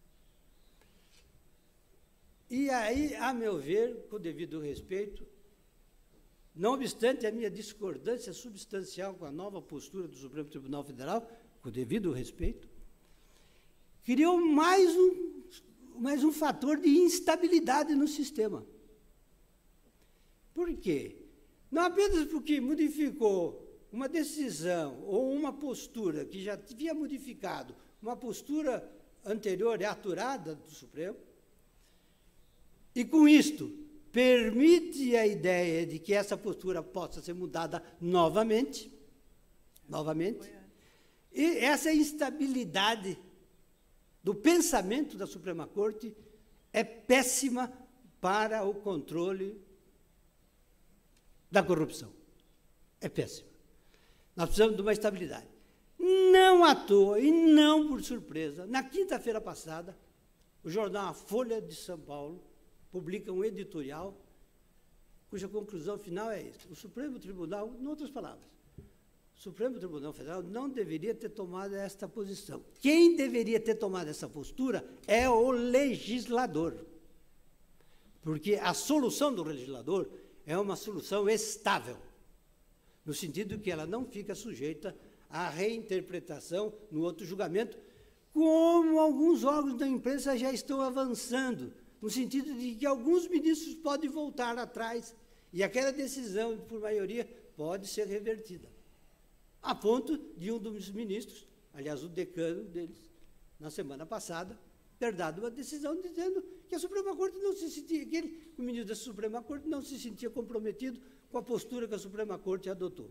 E aí, a meu ver, com o devido respeito, não obstante a minha discordância substancial com a nova postura do Supremo Tribunal Federal, com o devido respeito, criou mais um fator de instabilidade no sistema. Por quê? Não apenas porque modificou uma decisão ou uma postura que já havia modificado uma postura anterior e aturada do Supremo, e com isto permite a ideia de que essa postura possa ser mudada novamente, e essa instabilidade do pensamento da Suprema Corte é péssima para o controle da corrupção. É péssima. Nós precisamos de uma estabilidade. Não à toa e não por surpresa, na quinta-feira passada, o jornal A Folha de São Paulo publica um editorial cuja conclusão final é esta. O Supremo Tribunal, em outras palavras, o Supremo Tribunal Federal não deveria ter tomado esta posição. Quem deveria ter tomado essa postura é o legislador. Porque a solução do legislador é uma solução estável, no sentido que ela não fica sujeita à reinterpretação no outro julgamento, como alguns órgãos da imprensa já estão avançando, no sentido de que alguns ministros podem voltar atrás e aquela decisão, por maioria, pode ser revertida. A ponto de um dos ministros, aliás, o decano deles, na semana passada, ter dado uma decisão dizendo que a Suprema Corte não se sentia, que o ministro da Suprema Corte não se sentia comprometido com a postura que a Suprema Corte adotou.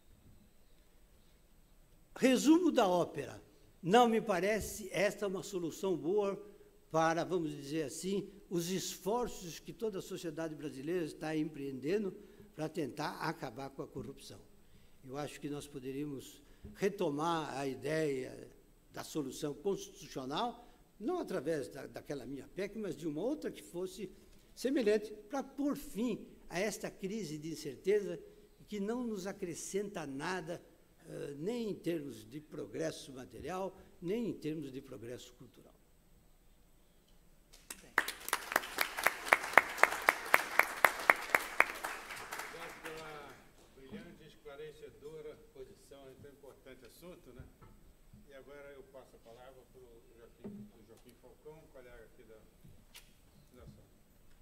Resumo da ópera. Não me parece esta uma solução boa para, vamos dizer assim, os esforços que toda a sociedade brasileira está empreendendo para tentar acabar com a corrupção. Eu acho que nós poderíamos retomar a ideia da solução constitucional, não através daquela minha PEC, mas de uma outra que fosse semelhante, para pôr fim a esta crise de incerteza que não nos acrescenta nada, nem em termos de progresso material, nem em termos de progresso cultural. Obrigado pela brilhante e esclarecedora posição em tão importante assunto, né? E agora eu passo a palavra para o Joaquim Falcão, colega aqui da fundação.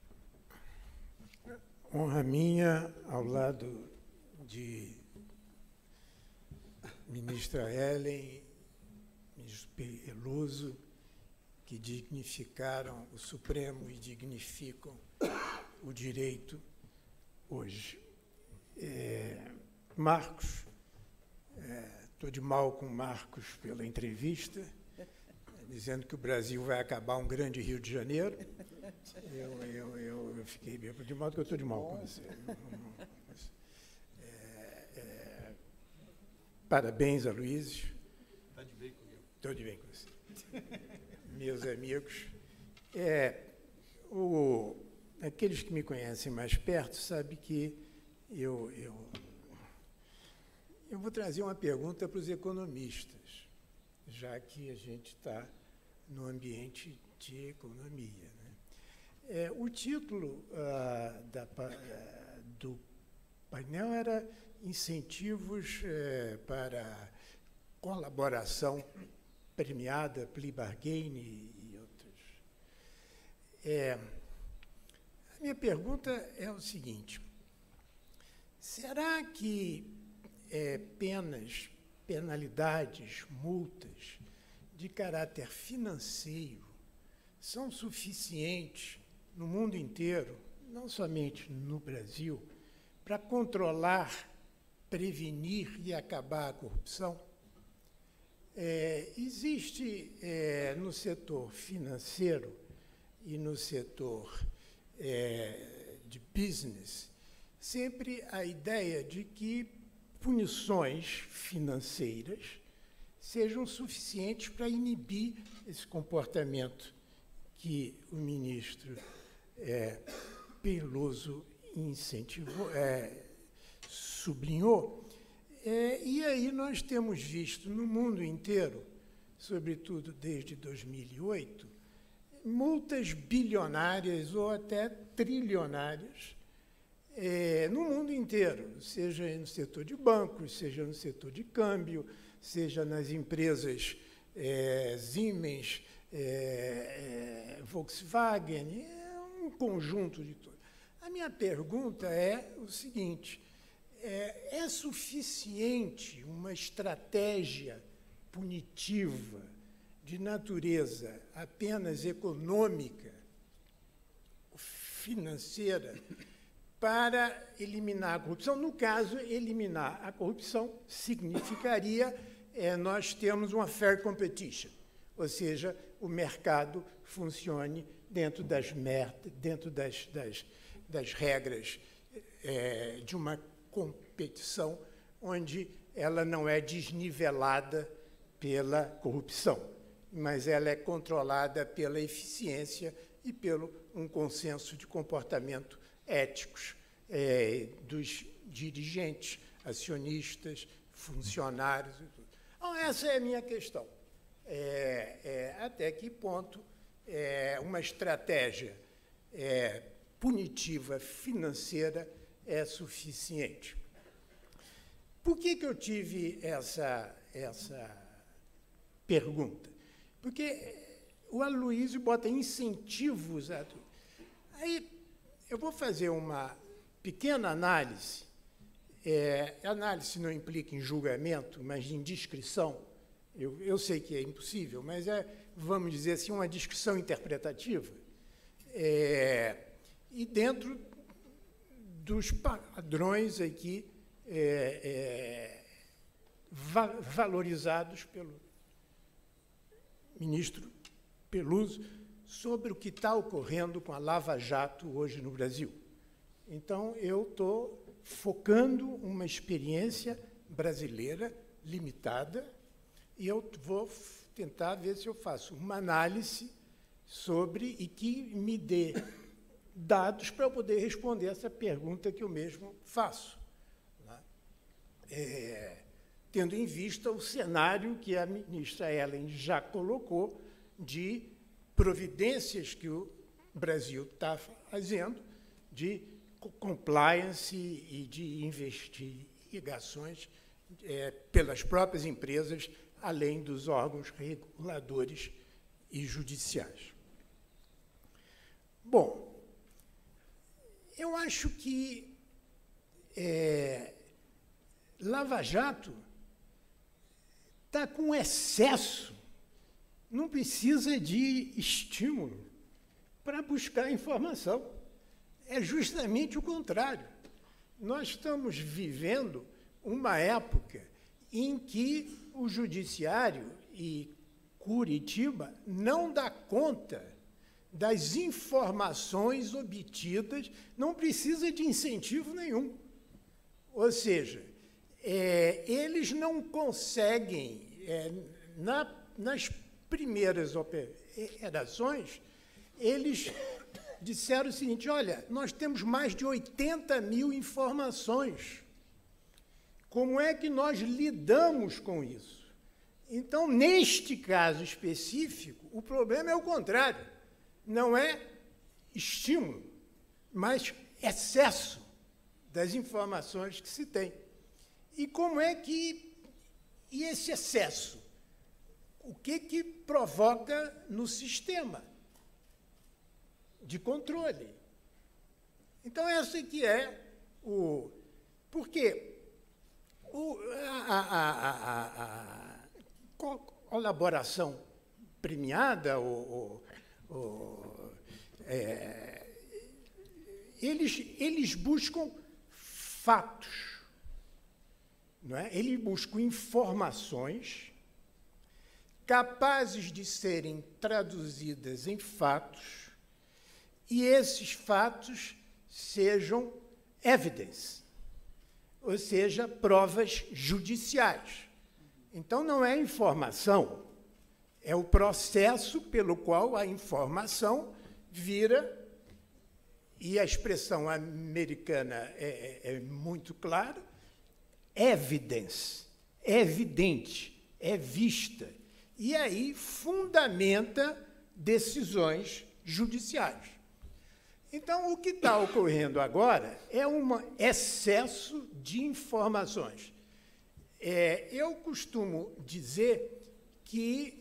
Honra minha, ao lado de ministra Helen, ministro Peluso, que dignificaram o Supremo e dignificam o direito hoje. Marcos, estou de mal com Marcos pela entrevista, dizendo que o Brasil vai acabar um grande Rio de Janeiro. Eu fiquei bem, de modo que eu estou de mal com você. Parabéns, Aloysio. Está de bem comigo. Estou de bem com você. Meus amigos, aqueles que me conhecem mais perto sabem que eu vou trazer uma pergunta para os economistas, já que a gente está no ambiente de economia, né? O título do painel era Incentivos para Colaboração Premiada, Plea Bargain e outros. A minha pergunta é o seguinte: será que penalidades, multas de caráter financeiro são suficientes no mundo inteiro, não somente no Brasil, para controlar, prevenir e acabar a corrupção? Existe no setor financeiro e no setor de business sempre a ideia de que punições financeiras sejam suficientes para inibir esse comportamento que o ministro Peluso incentivou, sublinhou. E aí nós temos visto no mundo inteiro, sobretudo desde 2008, multas bilionárias ou até trilionárias no mundo inteiro, seja no setor de bancos, seja no setor de câmbio, seja nas empresas Siemens, Volkswagen, um conjunto de tudo. A minha pergunta é o seguinte: é suficiente uma estratégia punitiva de natureza apenas econômica, financeira, para eliminar a corrupção? No caso, eliminar a corrupção significaria nós termos uma fair competition, ou seja, o mercado funcione dentro das regras de uma competição onde ela não é desnivelada pela corrupção, mas ela é controlada pela eficiência e pelo um consenso de comportamento éticos dos dirigentes, acionistas, funcionários e tudo. Então, essa é a minha questão. Até que ponto uma estratégia punitiva financeira é suficiente? Por que eu tive essa pergunta? Porque o Aloysio bota incentivos a tudo. Aí eu vou fazer uma pequena análise. Análise não implica em julgamento, mas em descrição. Eu sei que é impossível, mas vamos dizer assim, uma descrição interpretativa. E dentro dos padrões aqui valorizados pelo ministro Peluso sobre o que está ocorrendo com a Lava Jato hoje no Brasil. Então, eu estou focando uma experiência brasileira limitada, e eu vou tentar ver se eu faço uma análise sobre e que me dê dados para eu poder responder essa pergunta que eu mesmo faço, né? Tendo em vista o cenário que a ministra Ellen já colocou de providências que o Brasil está fazendo de compliance e de investigações pelas próprias empresas, além dos órgãos reguladores e judiciais. Bom, eu acho que Lava Jato está com excesso, não precisa de estímulo para buscar informação. É justamente o contrário. Nós estamos vivendo uma época em que o Judiciário e Curitiba não dá conta das informações obtidas, não precisa de incentivo nenhum. Ou seja, eles não conseguem, nas primeiras operações, eles disseram o seguinte: olha, nós temos mais de 80 mil informações. Como é que nós lidamos com isso? Então, neste caso específico, o problema é o contrário. Não é estímulo, mas excesso das informações que se tem. E como é que... E esse excesso? O que provoca no sistema de controle? Então, esse que é o... Porque a colaboração premiada, eles buscam fatos, não é? Eles buscam informações capazes de serem traduzidas em fatos, e esses fatos sejam evidence, ou seja, provas judiciais. Então, não é informação, é o processo pelo qual a informação vira, e a expressão americana é muito clara, evidence, é evidente, é vista, e aí fundamenta decisões judiciais. Então, o que está ocorrendo agora é um excesso de informações. Eu costumo dizer que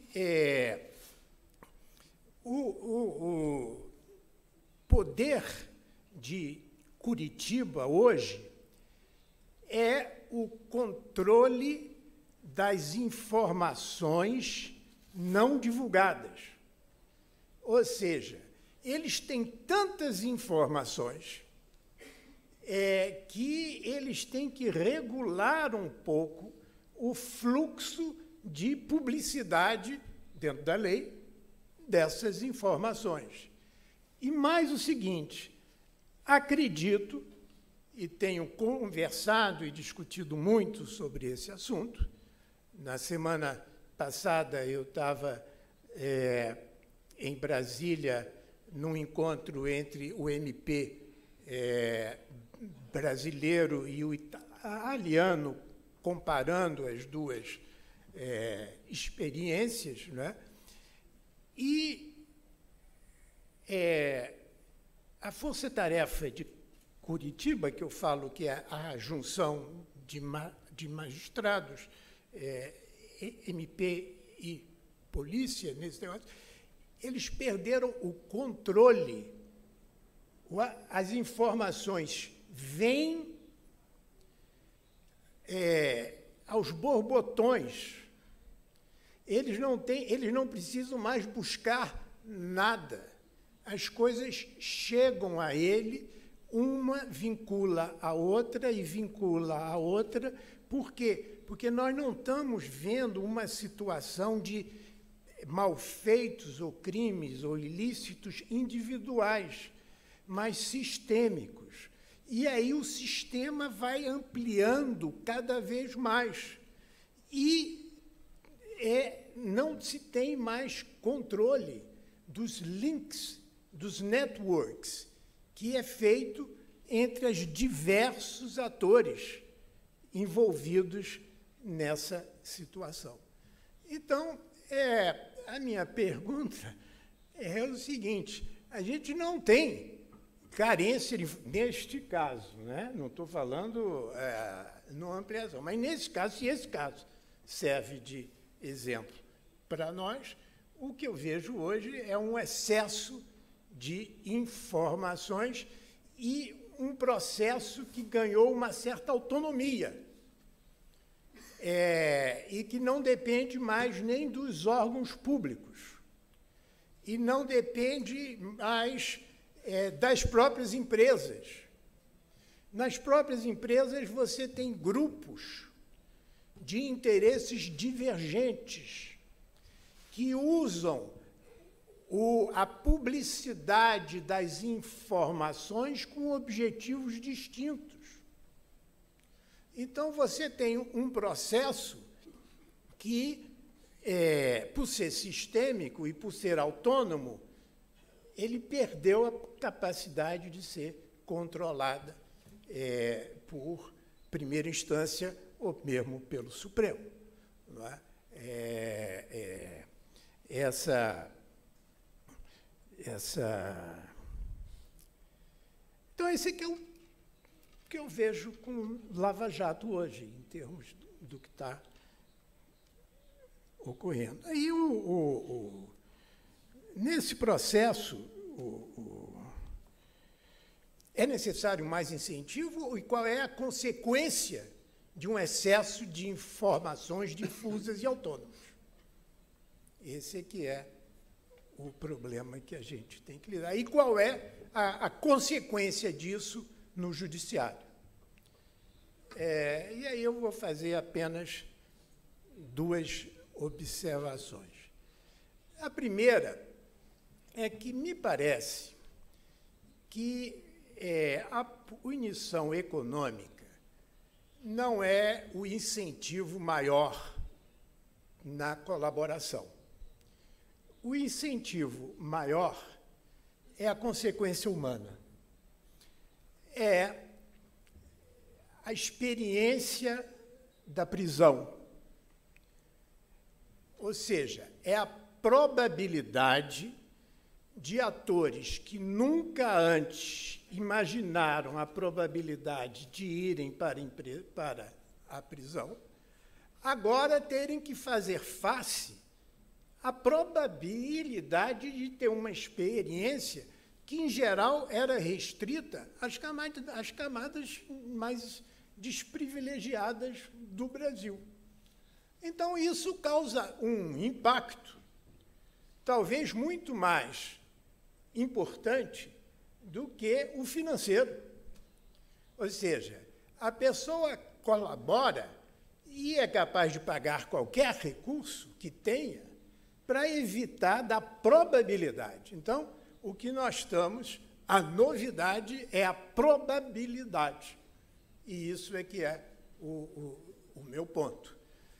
o poder de Curitiba hoje é o controle das informações não divulgadas. Ou seja, eles têm tantas informações que eles têm que regular um pouco o fluxo de publicidade, dentro da lei, dessas informações. E mais o seguinte, acredito, e tenho conversado e discutido muito sobre esse assunto. Na semana passada eu estava em Brasília, num encontro entre o MP brasileiro e o italiano, comparando as duas experiências, né? E a Força-Tarefa de Curitiba, que eu falo que é a junção de magistrados, MP e polícia, nesse negócio, eles perderam o controle. As informações vêm aos borbotões. Eles não precisam mais buscar nada. As coisas chegam a ele, uma vincula a outra e vincula a outra. Por quê? Porque nós não estamos vendo uma situação de malfeitos ou crimes ou ilícitos individuais, mas sistêmicos. E aí o sistema vai ampliando cada vez mais. e não se tem mais controle dos links, dos networks, que é feito entre os diversos atores envolvidos nessa situação. Então, a minha pergunta é o seguinte: a gente não tem carência neste caso, né? Não estou falando numa ampliação, mas nesse caso, se esse caso serve de exemplo para nós, o que eu vejo hoje é um excesso de informações e um processo que ganhou uma certa autonomia e que não depende mais nem dos órgãos públicos e não depende mais das próprias empresas. Nas próprias empresas você tem grupos de interesses divergentes que usam a publicidade das informações com objetivos distintos. Então, você tem um processo que, por ser sistêmico e por ser autônomo, ele perdeu a capacidade de ser controlada por primeira instância ou mesmo pelo Supremo. Não é? Então, esse aqui é o que eu vejo com Lava Jato hoje, em termos do que está ocorrendo. Aí, nesse processo, é necessário mais incentivo? E qual é a consequência de um excesso de informações difusas e autônomas? Esse é que é o problema que a gente tem que lidar. E qual é a consequência disso no judiciário? E aí eu vou fazer apenas duas observações. A primeira é que me parece que a punição econômica não é o incentivo maior na colaboração. O incentivo maior é a consequência humana. É a experiência da prisão. Ou seja, é a probabilidade de atores que nunca antes imaginaram a probabilidade de irem para a prisão, agora terem que fazer face à probabilidade de ter uma experiência que, em geral, era restrita às camadas mais desprivilegiadas do Brasil. Então, isso causa um impacto, talvez muito mais importante do que o financeiro. Ou seja, a pessoa colabora e é capaz de pagar qualquer recurso que tenha para evitar da probabilidade. Então, o que nós estamos, a novidade é a probabilidade. E isso é que é o meu ponto.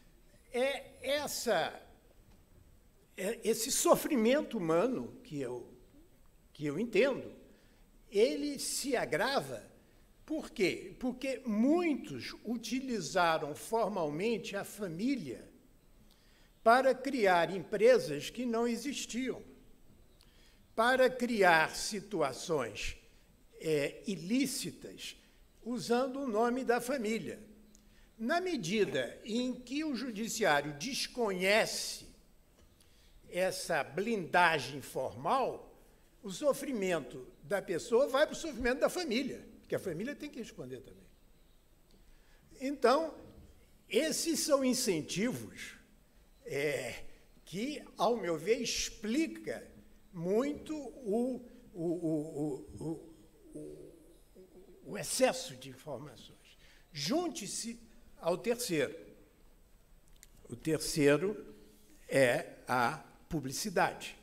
Esse sofrimento humano que eu entendo, ele se agrava. Por quê? Porque muitos utilizaram formalmente a família para criar empresas que não existiam, para criar situações ilícitas, usando o nome da família. Na medida em que o judiciário desconhece essa blindagem formal, o sofrimento da pessoa vai para o sofrimento da família, porque a família tem que responder também. Então, esses são incentivos que, ao meu ver, explica muito o excesso de informações. Junte-se ao terceiro. O terceiro é a publicidade.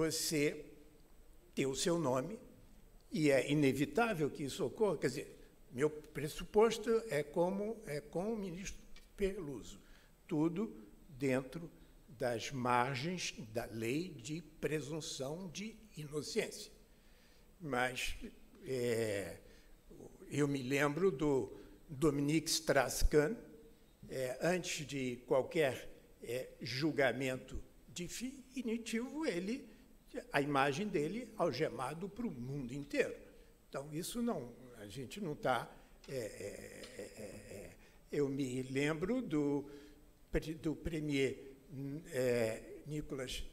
Você ter o seu nome, e é inevitável que isso ocorra, quer dizer, Meu pressuposto é com o ministro Peluso, tudo dentro das margens da lei de presunção de inocência. Mas eu me lembro do Dominique Strauss-Kahn, antes de qualquer julgamento definitivo, a imagem dele algemado para o mundo inteiro. Então, isso não, a gente não está... eu me lembro do premier Nicolas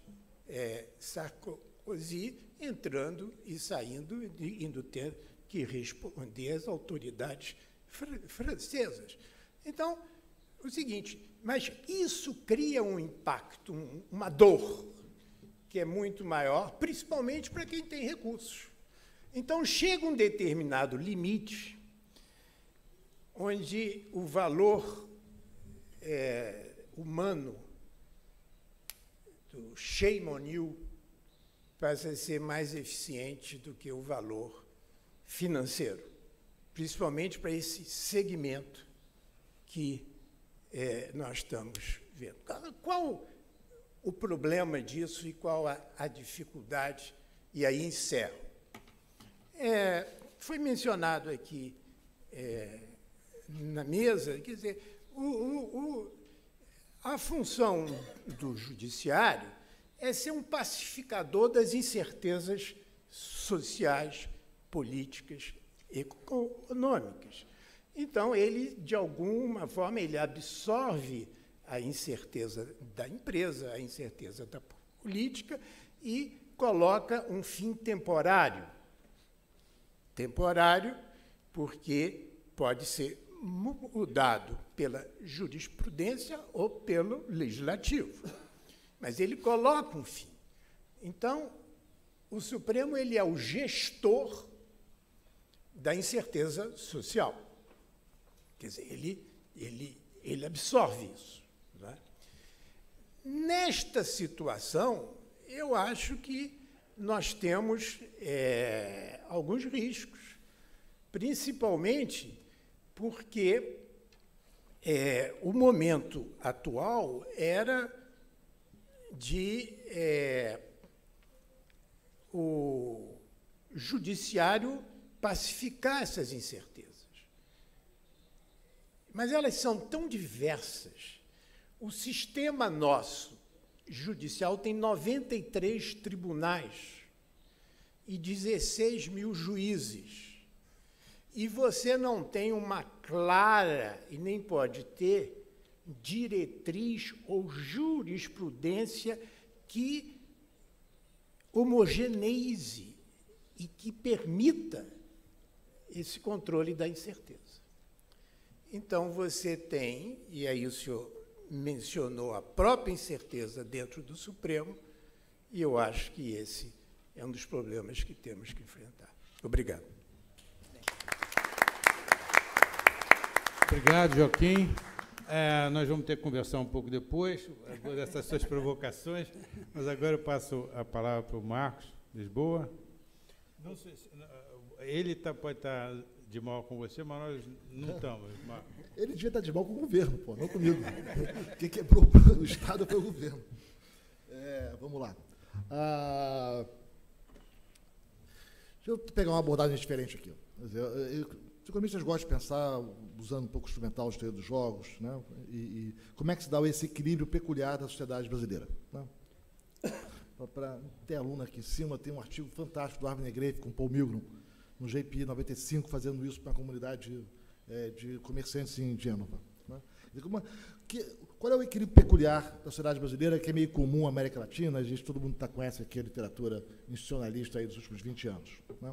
Sarkozy entrando e saindo, indo ter que responder às autoridades francesas. Então, o seguinte, mas isso cria um impacto, uma dor, que é muito maior, principalmente para quem tem recursos. Então, chega um determinado limite onde o valor humano do shame on you passa a ser mais eficiente do que o valor financeiro, principalmente para esse segmento que nós estamos vendo. Qual o problema disso e qual a dificuldade? E aí encerro. Foi mencionado aqui na mesa, quer dizer, a função do judiciário é ser um pacificador das incertezas sociais, políticas, econômicas. Então, ele, de alguma forma, ele absorve a incerteza da empresa, a incerteza da política e coloca um fim temporário. Temporário porque pode ser mudado pela jurisprudência ou pelo legislativo. Mas ele coloca um fim. Então, o Supremo ele é o gestor da incerteza social. Quer dizer, ele absorve isso. Não é? Nesta situação, eu acho que nós temos alguns riscos, principalmente porque o momento atual era de o judiciário pacificar essas incertezas. Mas elas são tão diversas. O sistema nosso judicial tem 93 tribunais e 16 mil juízes. E você não tem uma clara, e nem pode ter, diretriz ou jurisprudência que homogeneize e que permita esse controle da incerteza. Então, você tem, e aí o senhor mencionou a própria incerteza dentro do Supremo, e eu acho que esse é um dos problemas que temos que enfrentar. Obrigado. Obrigado, Joaquim. Nós vamos ter que conversar um pouco depois dessas suas provocações, mas agora eu passo a palavra para o Marcos Lisboa. Não sei se, ele pode estar de mal com você, mas nós não estamos, Marcos. Ele devia estar de mal com o governo, pô, não comigo. Quem quebrou o Estado foi o governo. Vamos lá. Deixa eu pegar uma abordagem diferente aqui. Os economistas gostam de pensar, usando um pouco o instrumental de teoria dos jogos, né? E como é que se dá esse equilíbrio peculiar da sociedade brasileira. Né? Para ter aluno aqui em cima, tem um artigo fantástico do Arvin Negretti com Paul Milgrom, no GPI 95, fazendo isso para a comunidade de comerciantes em Gênova. Né? Qual é o equilíbrio peculiar da sociedade brasileira, que é meio comum na América Latina? Todo mundo conhece aqui a literatura institucionalista aí dos últimos 20 anos. Né?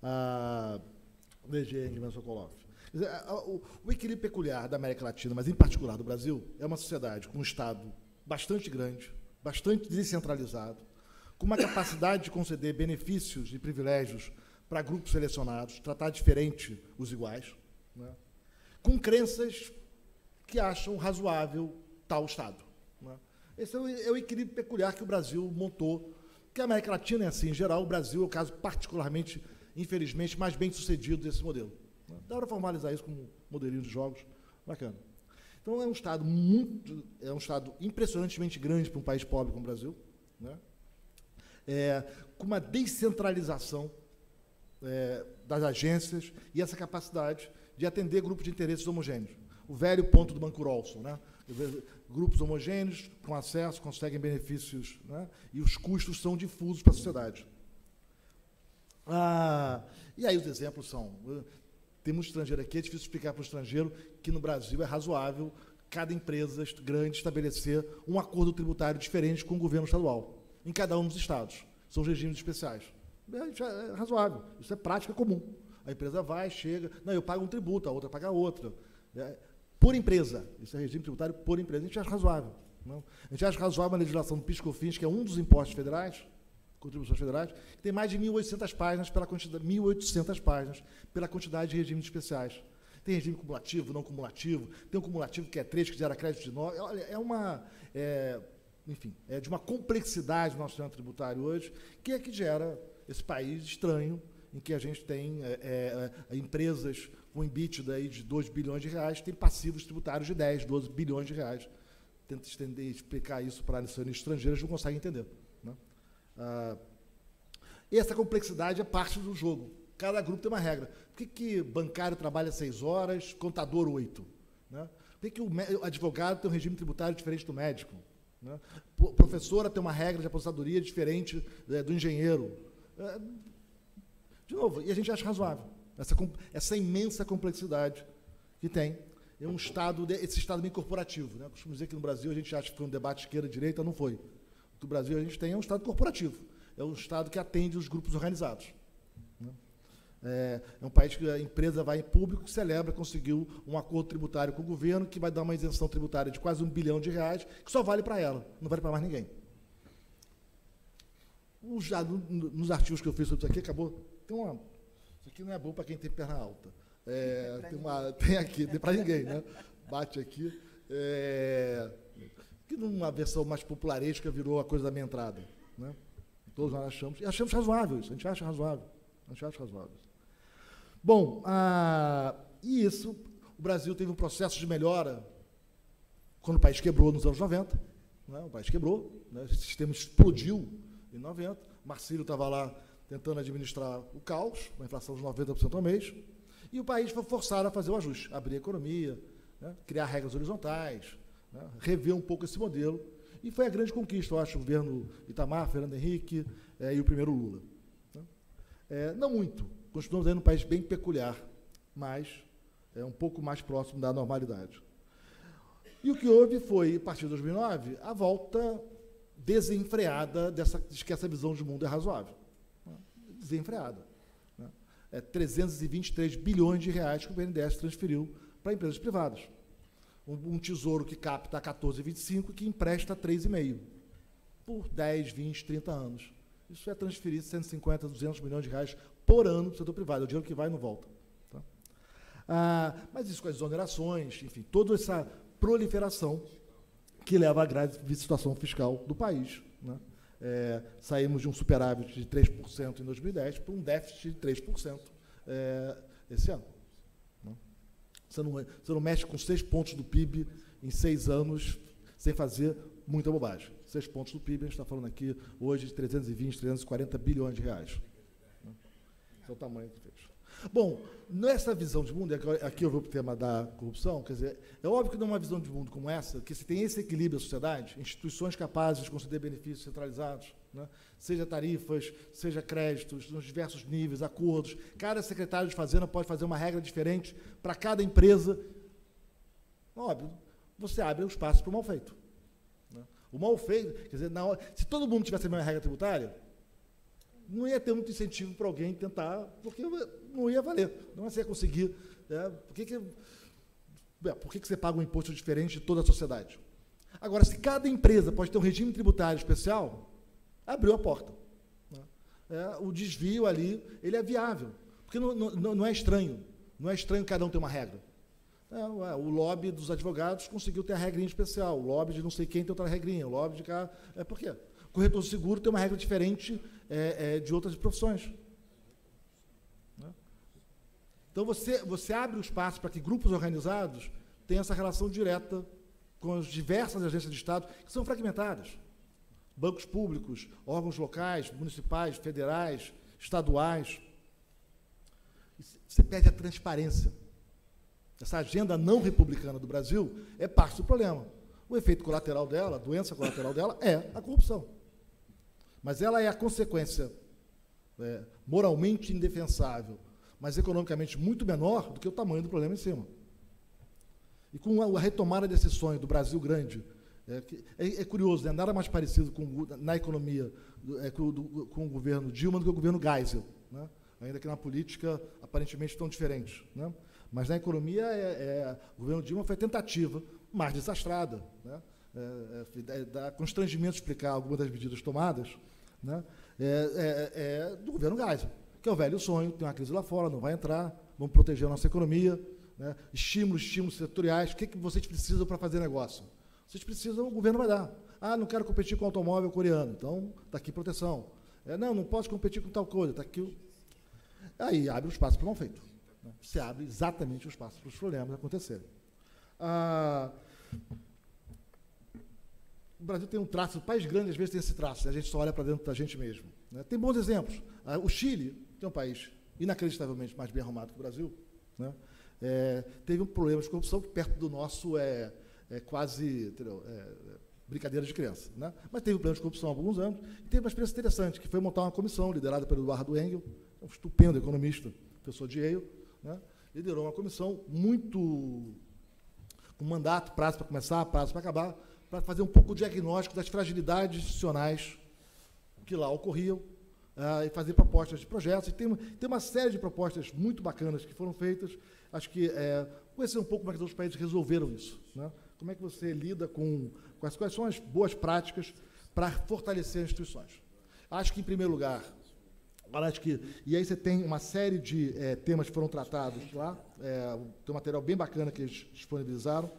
Sokolov. O equilíbrio peculiar da América Latina, mas em particular do Brasil, é uma sociedade com um Estado bastante grande, bastante descentralizado, com uma capacidade de conceder benefícios e privilégios para grupos selecionados, tratar diferente os iguais, né? Com crenças que acham razoável tal Estado. Né? Esse é o equilíbrio peculiar que o Brasil montou, que a América Latina é assim, em geral, o Brasil é o caso particularmente, infelizmente, mais bem sucedido desse modelo. Né? Dá para formalizar isso como modelinho de jogos. Bacana. Então, é um Estado impressionantemente grande para um país pobre como o Brasil, né? Com uma descentralização das agências e essa capacidade de atender grupos de interesses homogêneos. O velho ponto do Banco Rolson, né? Grupos homogêneos, com acesso, conseguem benefícios, né? E os custos são difusos para a sociedade. E aí os exemplos são... Tem muito estrangeiro aqui, é difícil explicar para o estrangeiro que no Brasil é razoável cada empresa grande estabelecer um acordo tributário diferente com o governo estadual, em cada um dos estados. São os regimes especiais. É razoável, isso é prática comum. A empresa vai, chega, não, eu pago um tributo, a outra paga outra. Por empresa, isso é regime tributário por empresa. A gente acha razoável. Não? A gente acha razoável a legislação do PIS/COFINS, que é um dos impostos federais, contribuições federais, que tem mais de 1.800 páginas pela quantidade de regimes especiais. Tem regime cumulativo, não cumulativo, tem um cumulativo que é 3, que gera crédito de 9. Olha, enfim, é de uma complexidade no nosso sistema tributário hoje, que é que gera esse país estranho, em que a gente tem empresas com EBITDA aí de 2 bilhões de reais, tem passivos tributários de 10, 12 bilhões de reais. Tenta explicar isso para acionistas estrangeiros, não conseguem entender. Né? E essa complexidade é parte do jogo. Cada grupo tem uma regra. Por que bancário trabalha 6 horas, contador 8? Né? Por que o advogado tem um regime tributário diferente do médico? Né? Professora tem uma regra de aposentadoria diferente do engenheiro. De novo, e a gente acha razoável. Essa imensa complexidade que tem. É um Estado, esse Estado bem corporativo. Né? Costumo dizer que no Brasil a gente acha que foi um debate esquerda-direita, não foi. O Brasil a gente tem é um Estado corporativo. É um Estado que atende os grupos organizados. Né? É um país que a empresa vai em público, que celebra, conseguiu um acordo tributário com o governo, que vai dar uma isenção tributária de quase 1 bilhão de reais, que só vale para ela, não vale para mais ninguém. Já nos artigos que eu fiz sobre isso aqui, acabou. Isso aqui não é bom para quem tem perna alta. Tem aqui, tem para ninguém, né? Bate aqui. Que numa versão mais popularesca virou a coisa da minha entrada. Né? Todos nós achamos razoável isso, a gente acha razoável. Bom, e isso, o Brasil teve um processo de melhora quando o país quebrou nos anos 90. Né? O país quebrou, né? O sistema explodiu em 90. Marcílio estava lá tentando administrar o caos, uma inflação de 90% ao mês, e o país foi forçado a fazer o ajuste, abrir a economia, né? Criar regras horizontais, né? Rever um pouco esse modelo, e foi a grande conquista, eu acho, o governo Itamar, Fernando Henrique e o primeiro Lula. Né? Não muito, continuamos aí num país bem peculiar, mas um pouco mais próximo da normalidade. E o que houve foi, a partir de 2009, a volta desenfreada de que essa visão de mundo é razoável. Né? Desenfreada. Né? 323 bilhões de reais que o BNDES transferiu para empresas privadas. Um tesouro que capta 14,25 e que empresta 3,5 por 10, 20, 30 anos. Isso é transferir 150, 200 milhões de reais por ano para o setor privado. É o dinheiro que vai e não volta. Tá? Mas isso com as exonerações, enfim, toda essa proliferação que leva à grave situação fiscal do país. Né? Saímos de um superávit de 3% em 2010 para um déficit de 3% esse ano. Né? Você não mexe com 6 pontos do PIB em 6 anos sem fazer muita bobagem. 6 pontos do PIB, a gente está falando aqui hoje de 320, 340 bilhões de reais. Né? Esse é o tamanho que fez. Bom, nessa visão de mundo, aqui eu vou para o tema da corrupção, quer dizer, é óbvio que numa visão de mundo como essa, que se tem esse equilíbrio da sociedade, instituições capazes de conceder benefícios centralizados, né, seja tarifas, seja créditos, nos diversos níveis, acordos, cada secretário de Fazenda pode fazer uma regra diferente para cada empresa. Óbvio, você abre o espaço para o mal feito. Né? O mal feito, quer dizer, se todo mundo tivesse a mesma regra tributária, não ia ter muito incentivo para alguém tentar, porque não ia valer. Não ia conseguir. Né? Por que você paga um imposto diferente de toda a sociedade? Agora, se cada empresa pode ter um regime tributário especial, abriu a porta. Né? O desvio ali, ele é viável, porque não é estranho. Não é estranho cada um ter uma regra. O lobby dos advogados conseguiu ter a regrinha especial, o lobby de não sei quem tem outra regrinha, o lobby de cá... Por quê? O corretor de seguro tem uma regra diferente de outras profissões. Né? Então, você abre o espaço para que grupos organizados tenham essa relação direta com as diversas agências de Estado, que são fragmentadas. Bancos públicos, órgãos locais, municipais, federais, estaduais. Você perde a transparência. Essa agenda não republicana do Brasil é parte do problema. O efeito colateral dela, a doença colateral dela, é a corrupção. Mas ela é a consequência moralmente indefensável, mas economicamente muito menor do que o tamanho do problema em cima. E com a retomada desse sonho do Brasil grande, é curioso, né? Nada mais parecido na economia com o governo Dilma do que o governo Geisel, né? Ainda que na política aparentemente tão diferentes, né? Mas na economia, o governo Dilma foi a tentativa mais desastrada, né? Dá constrangimento explicar algumas das medidas tomadas, né? Do governo Geisel, que é o velho sonho, tem uma crise lá fora, não vai entrar, vamos proteger a nossa economia, né? Estímulos setoriais. O que vocês precisam para fazer negócio? Vocês precisam, o governo vai dar. Ah, não quero competir com o automóvel coreano, então está aqui proteção. Não posso competir com tal coisa, está aqui. Aí abre o espaço para o mal feito. Né? Se abre exatamente o espaço para os problemas acontecerem. O Brasil tem um traço, o país grande às vezes tem esse traço, né? A gente só olha para dentro da gente mesmo, né? Tem bons exemplos. O Chile, que é um país inacreditavelmente mais bem arrumado que o Brasil, né? Teve um problema de corrupção que perto do nosso quase brincadeira de criança, né? Mas teve um problema de corrupção há alguns anos e teve uma experiência interessante, que foi montar uma comissão liderada pelo Eduardo Engel, um estupendo economista, professor de Yale, né? Liderou uma comissão com mandato, prazo para começar, prazo para acabar, para fazer um pouco o diagnóstico das fragilidades institucionais que lá ocorriam, e fazer propostas de projetos. E tem uma série de propostas muito bacanas que foram feitas. Acho que conhecer um pouco como é que os outros países resolveram isso, né? Como é que você lida quais são as boas práticas para fortalecer as instituições. Acho que, em primeiro lugar, e aí você tem uma série de temas que foram tratados lá, tem um material bem bacana que eles disponibilizaram,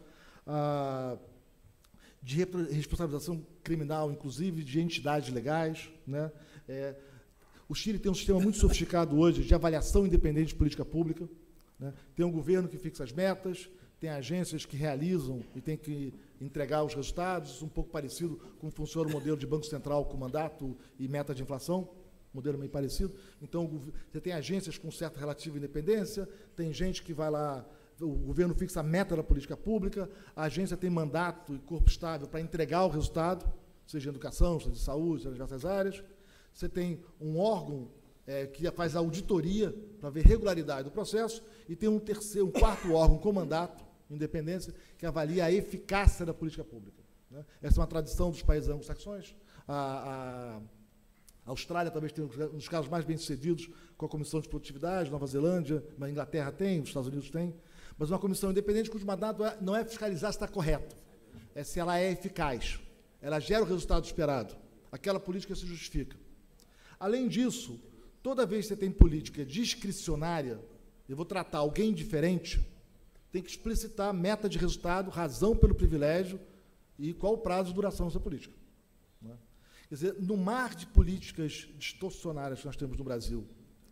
de responsabilização criminal, inclusive de entidades legais, né? O Chile tem um sistema muito sofisticado hoje de avaliação independente de política pública, né? Tem um governo que fixa as metas, tem agências que realizam e tem que entregar os resultados, um pouco parecido com como funciona o modelo de Banco Central com mandato e meta de inflação, modelo meio parecido. Então, você tem agências com certa relativa independência, tem gente que vai lá, o governo fixa a meta da política pública, a agência tem mandato e corpo estável para entregar o resultado, seja em educação, seja de saúde, seja em diversas áreas. Você tem um órgão que faz a auditoria para ver regularidade do processo, e tem um quarto órgão com mandato, independência, que avalia a eficácia da política pública, né? Essa é uma tradição dos países anglo-saxões. A Austrália talvez tenha um dos casos mais bem-sucedidos com a Comissão de Produtividade, Nova Zelândia, a Inglaterra tem, os Estados Unidos tem, mas uma comissão independente cujo mandato não é fiscalizar se está correto, é se ela é eficaz, ela gera o resultado esperado, aquela política se justifica. Além disso, toda vez que você tem política discricionária, eu vou tratar alguém diferente, tem que explicitar a meta de resultado, razão pelo privilégio e qual o prazo de duração dessa política, né? Quer dizer, no mar de políticas distorcionárias que nós temos no Brasil,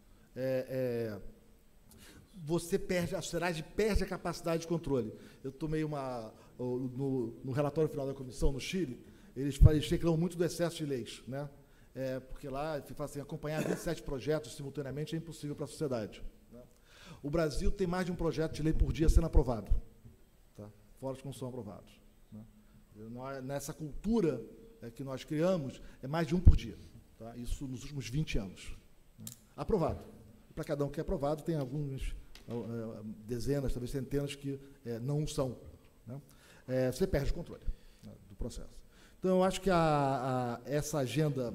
a sociedade perde a capacidade de controle. Eu tomei no relatório final da comissão no Chile, eles reclamam muito do excesso de leis, né? Porque lá, assim, acompanhar 27 projetos simultaneamente é impossível para a sociedade, né? O Brasil tem mais de um projeto de lei por dia sendo aprovado, tá? Fora os que não são aprovados, né? Nessa cultura que nós criamos, é mais de um por dia, tá? Isso nos últimos 20 anos, né? Aprovado. Para cada um que é aprovado, tem algumas dezenas, talvez centenas que não são, né? Você perde o controle, né, do processo. Então, eu acho que essa agenda,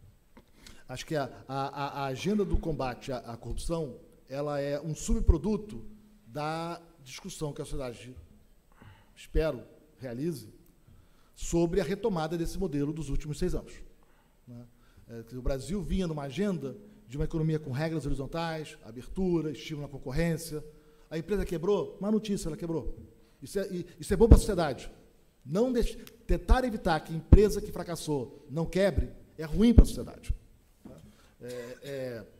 a agenda do combate à corrupção, ela é um subproduto da discussão que a sociedade, espero, realize sobre a retomada desse modelo dos últimos 6 anos, né? O Brasil vinha numa agenda de uma economia com regras horizontais, abertura, estímulo à concorrência. A empresa quebrou? Má notícia, ela quebrou. Isso é bom para a sociedade. Tentar evitar que a empresa que fracassou não quebre é ruim para a sociedade.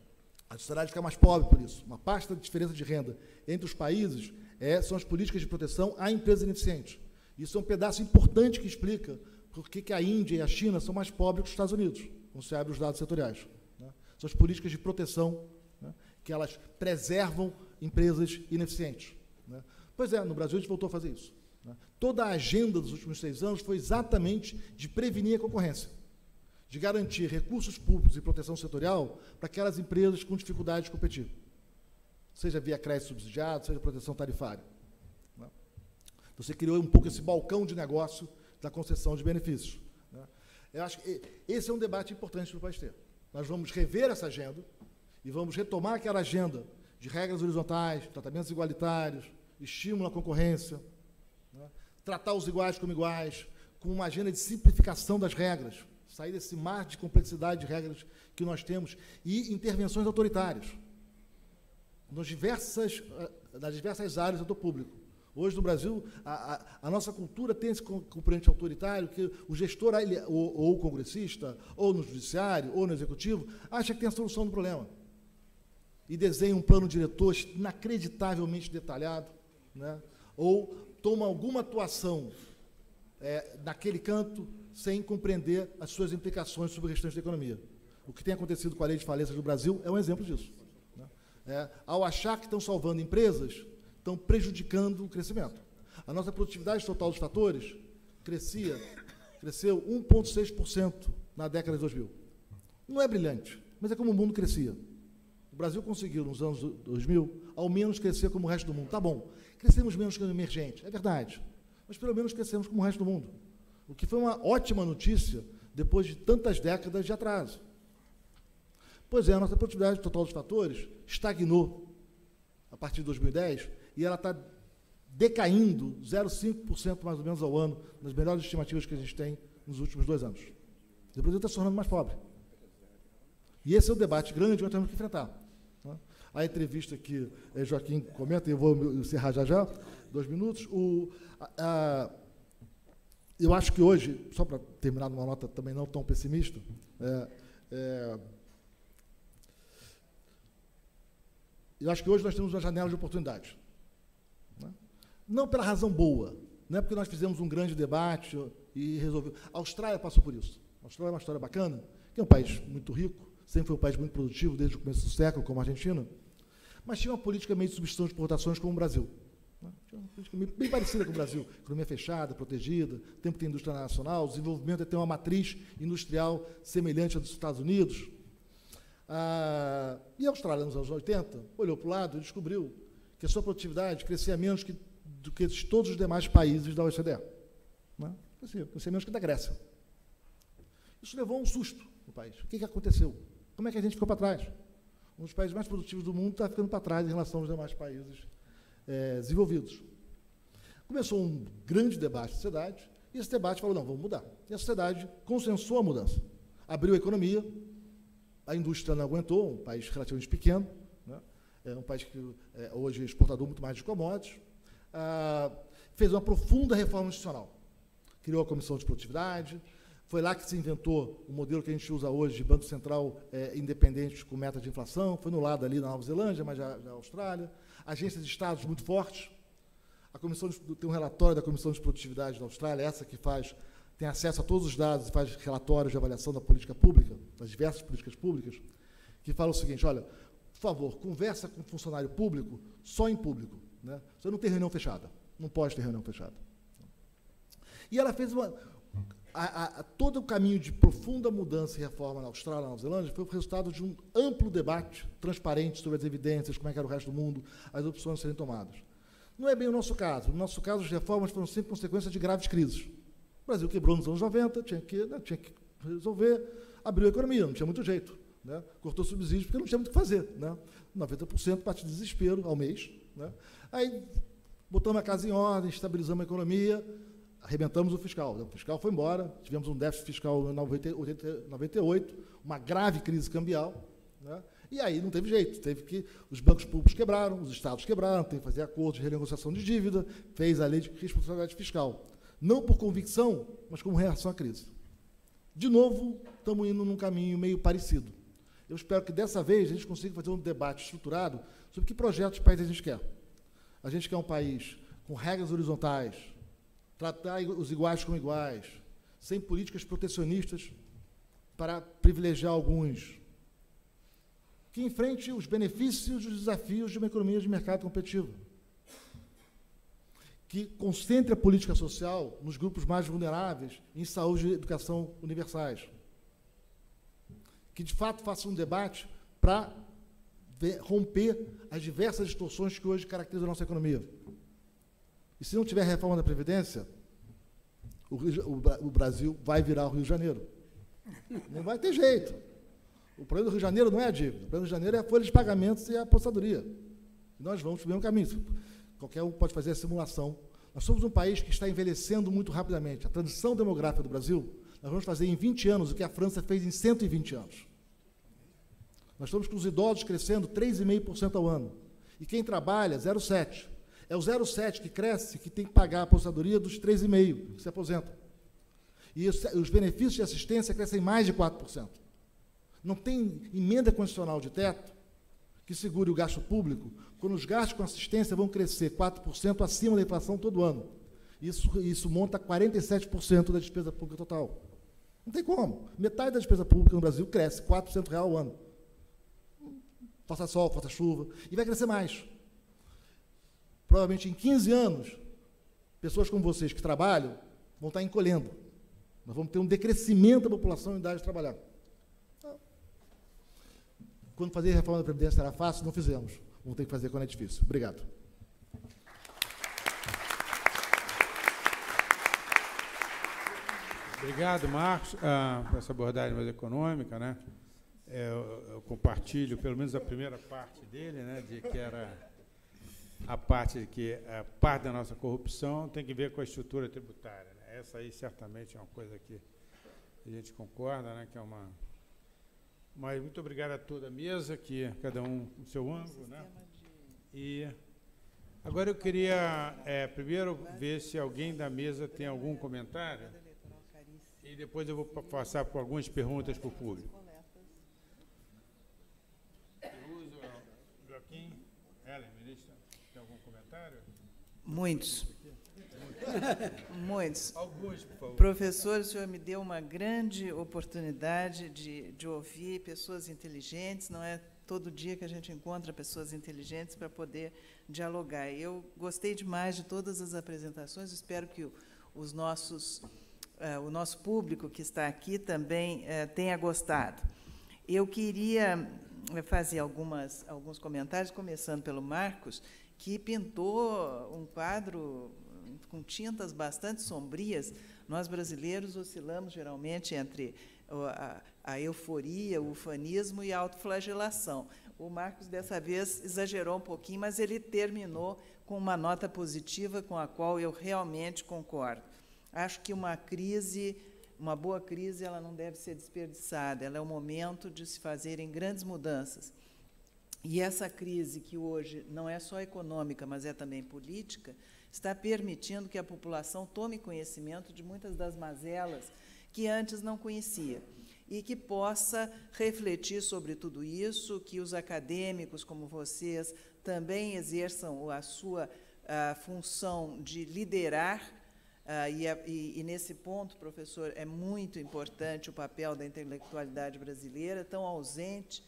A sociedade fica mais pobre por isso. Uma parte da diferença de renda entre os países são as políticas de proteção a empresas ineficientes. Isso é um pedaço importante que explica por que a Índia e a China são mais pobres que os Estados Unidos, quando se abre os dados setoriais. Né? São as políticas de proteção, né, que elas preservam empresas ineficientes. Né? Pois é, no Brasil a gente voltou a fazer isso. Né? Toda a agenda dos últimos 6 anos foi exatamente de prevenir a concorrência, de garantir recursos públicos e proteção setorial para aquelas empresas com dificuldade de competir, seja via crédito subsidiado, seja proteção tarifária. Né? Você criou um pouco esse balcão de negócio da concessão de benefícios. Né? Eu acho que esse é um debate importante para o país ter. Nós vamos rever essa agenda e vamos retomar aquela agenda de regras horizontais, tratamentos igualitários, estímulo à concorrência, né? Tratar os iguais como iguais, com uma agenda de simplificação das regras, sair desse mar de complexidade de regras que nós temos e intervenções autoritárias nas diversas áreas do público. Hoje, no Brasil, a nossa cultura tem esse componente autoritário que o gestor, ou o congressista, ou no judiciário, ou no executivo, acha que tem a solução do problema. E desenha um plano diretor inacreditavelmente detalhado, né? Ou toma alguma atuação naquele canto sem compreender as suas implicações sobre o restante da economia. O que tem acontecido com a lei de falências do Brasil é um exemplo disso. Né? Ao achar que estão salvando empresas, estão prejudicando o crescimento. A nossa produtividade total dos fatores cresceu 1,6% na década de 2000. Não é brilhante, mas é como o mundo crescia. O Brasil conseguiu, nos anos 2000, ao menos crescer como o resto do mundo. Tá bom, crescemos menos que o emergente, é verdade, mas pelo menos crescemos como o resto do mundo. O que foi uma ótima notícia depois de tantas décadas de atraso. Pois é, a nossa produtividade total dos fatores estagnou a partir de 2010 e ela está decaindo 0,5% mais ou menos ao ano, nas melhores estimativas que a gente tem nos últimos 2 anos. O Brasil está se tornando mais pobre. E esse é o debate grande que nós temos que enfrentar. Né? A entrevista que Joaquim comenta, e eu vou encerrar já, 2 minutos. Eu acho que hoje, só para terminar numa nota também não tão pessimista, eu acho que hoje nós temos uma janela de oportunidade. Né? Não pela razão boa, não é porque nós fizemos um grande debate e resolveu. A Austrália passou por isso. A Austrália é uma história bacana, que é um país muito rico, sempre foi um país muito produtivo desde o começo do século, como a Argentina, mas tinha uma política meio de substituição de exportações como o Brasil. Né? Tinha uma política bem parecida com o Brasil, economia fechada, protegida, tempo que tem indústria nacional, o desenvolvimento é ter uma matriz industrial semelhante à dos Estados Unidos. E a Austrália, nos anos 80, olhou para o lado e descobriu que a sua produtividade crescia menos do que de todos os demais países da OECD. Né? Crescia menos que da Grécia. Isso levou a um susto no país. O que aconteceu? Como é que a gente ficou para trás? Um dos países mais produtivos do mundo está ficando para trás em relação aos demais países desenvolvidos. Começou um grande debate na sociedade, e esse debate falou, não, vamos mudar. E a sociedade consensuou a mudança. Abriu a economia, a indústria não aguentou, um país relativamente pequeno, né? É um país que hoje é exportador muito mais de commodities, fez uma profunda reforma institucional. Criou a Comissão de Produtividade, foi lá que se inventou o modelo que a gente usa hoje de Banco Central independente com meta de inflação, foi no lado ali na Nova Zelândia, mas já na Austrália, agências de estados muito fortes. Tem um relatório da Comissão de Produtividade da Austrália, essa que tem acesso a todos os dados e faz relatórios de avaliação da política pública, das diversas políticas públicas, que fala o seguinte, olha, por favor, conversa com o funcionário público só em público. Né? Você não tem reunião fechada, não pode ter reunião fechada. E ela fez todo o caminho de profunda mudança e reforma na Austrália e na Nova Zelândia foi o resultado de um amplo debate transparente sobre as evidências, como é que era o resto do mundo, as opções a serem tomadas. Não é bem o nosso caso. No nosso caso, as reformas foram sempre consequência de graves crises. O Brasil quebrou nos anos 90, tinha que resolver, abriu a economia, não tinha muito jeito. Né? Cortou subsídios porque não tinha muito o que fazer. Né? 90% parte de desespero ao mês. Né? Aí, botamos a casa em ordem, estabilizamos a economia, arrebentamos o fiscal. O fiscal foi embora, tivemos um déficit fiscal em 98, uma grave crise cambial, né? E aí não teve jeito, os bancos públicos quebraram, os estados quebraram, teve que fazer acordos de renegociação de dívida, fez a lei de responsabilidade fiscal. Não por convicção, mas como reação à crise. De novo, estamos indo num caminho meio parecido. Eu espero que, dessa vez, a gente consiga fazer um debate estruturado sobre que projeto de país a gente quer. A gente quer um país com regras horizontais, tratar os iguais como iguais, sem políticas protecionistas para privilegiar alguns, que enfrente os benefícios e os desafios de uma economia de mercado competitivo, que concentre a política social nos grupos mais vulneráveis em saúde e educação universais, que, de fato, faça um debate para romper as diversas distorções que hoje caracterizam a nossa economia. E se não tiver reforma da Previdência, o Brasil vai virar o Rio de Janeiro. Não vai ter jeito. O problema do Rio de Janeiro não é a dívida. O problema do Rio de Janeiro é a folha de pagamentos e a aposentadoria. E nós vamos pelo mesmo caminho. Qualquer um pode fazer a simulação. Nós somos um país que está envelhecendo muito rapidamente. A transição demográfica do Brasil, nós vamos fazer em 20 anos o que a França fez em 120 anos. Nós estamos com os idosos crescendo 3,5% ao ano. E quem trabalha, 0,7%. É o 0,7% que cresce, que tem que pagar a aposentadoria dos 3,5% que se aposentam. E os benefícios de assistência crescem mais de 4%. Não tem emenda constitucional de teto que segure o gasto público, quando os gastos com assistência vão crescer 4% acima da inflação todo ano. Isso monta 47% da despesa pública total. Não tem como. Metade da despesa pública no Brasil cresce 4% real ao ano. Faça sol, faça chuva, e vai crescer mais. Provavelmente em 15 anos, pessoas como vocês que trabalham vão estar encolhendo. Nós vamos ter um decrescimento da população em idade de trabalhar. Quando fazer a reforma da Previdência era fácil, não fizemos. Vamos ter que fazer quando é difícil. Obrigado. Obrigado, Marcos, por essa abordagem mais econômica, né? Eu compartilho, pelo menos a primeira parte dele, né, de que era a parte de que a parte da nossa corrupção tem que ver com a estrutura tributária, né? Essa aí certamente é uma coisa que a gente concorda, né, que é uma... Mas muito obrigado a toda a mesa, que cada um no seu ângulo, né? E agora eu queria primeiro ver se alguém da mesa tem algum comentário e depois eu vou passar por algumas perguntas para o público. Joaquim, Ellen, ministra, tem algum comentário? Muitos. Muitos. Alguns, por favor. Professor, o senhor me deu uma grande oportunidade de ouvir pessoas inteligentes. Não é todo dia que a gente encontra pessoas inteligentes para poder dialogar. Eu gostei demais de todas as apresentações. Espero que o nosso público que está aqui também tenha gostado. Eu queria fazer alguns comentários, começando pelo Marcos, que pintou um quadro com tintas bastante sombrias. Nós, brasileiros, oscilamos geralmente entre a euforia, o ufanismo e a autoflagelação. O Marcos, dessa vez, exagerou um pouquinho, mas ele terminou com uma nota positiva com a qual eu realmente concordo. Acho que uma boa crise, ela não deve ser desperdiçada, ela é o momento de se fazerem grandes mudanças. E essa crise, que hoje não é só econômica, mas é também política, está permitindo que a população tome conhecimento de muitas das mazelas que antes não conhecia, e que possa refletir sobre tudo isso, que os acadêmicos, como vocês, também exerçam a sua função de liderar. E, nesse ponto, professor, é muito importante o papel da intelectualidade brasileira, tão ausente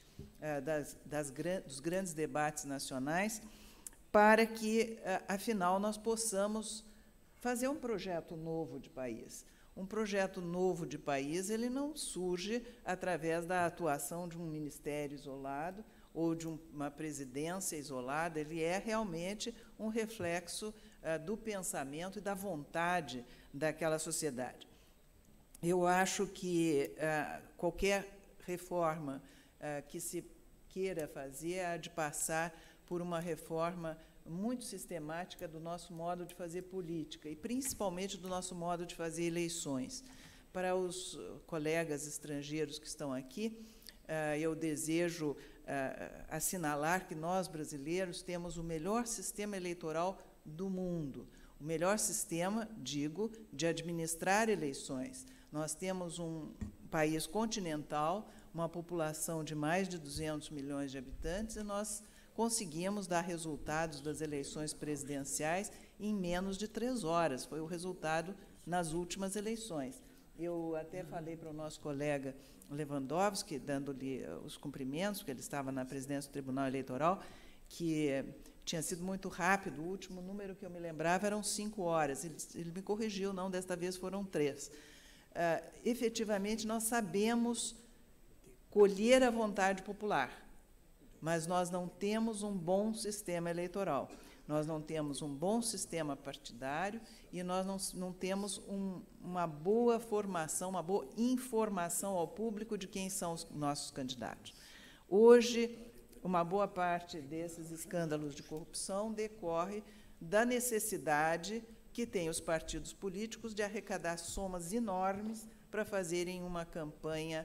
dos grandes debates nacionais, para que, afinal, nós possamos fazer um projeto novo de país. Um projeto novo de país, ele não surge através da atuação de um ministério isolado ou de uma presidência isolada, ele é realmente um reflexo do pensamento e da vontade daquela sociedade. Eu acho que qualquer reforma que se queira fazer há de passar por uma reforma muito sistemática do nosso modo de fazer política, e principalmente do nosso modo de fazer eleições. Para os colegas estrangeiros que estão aqui, eu desejo assinalar que nós, brasileiros, temos o melhor sistema eleitoral do mundo, o melhor sistema, digo, de administrar eleições. Nós temos um país continental, uma população de mais de 200 milhões de habitantes, e nós conseguimos dar resultados das eleições presidenciais em menos de 3 horas. Foi o resultado nas últimas eleições. Eu até falei para o nosso colega Lewandowski, dando-lhe os cumprimentos, porque ele estava na presidência do Tribunal Eleitoral, que tinha sido muito rápido. O último número que eu me lembrava eram 5 horas. Ele me corrigiu, não, desta vez foram 3. Efetivamente, nós sabemos colher a vontade popular, mas nós não temos um bom sistema eleitoral, nós não temos um bom sistema partidário e nós não temos uma boa formação, uma boa informação ao público de quem são os nossos candidatos. Hoje, uma boa parte desses escândalos de corrupção decorre da necessidade que têm os partidos políticos de arrecadar somas enormes para fazerem uma campanha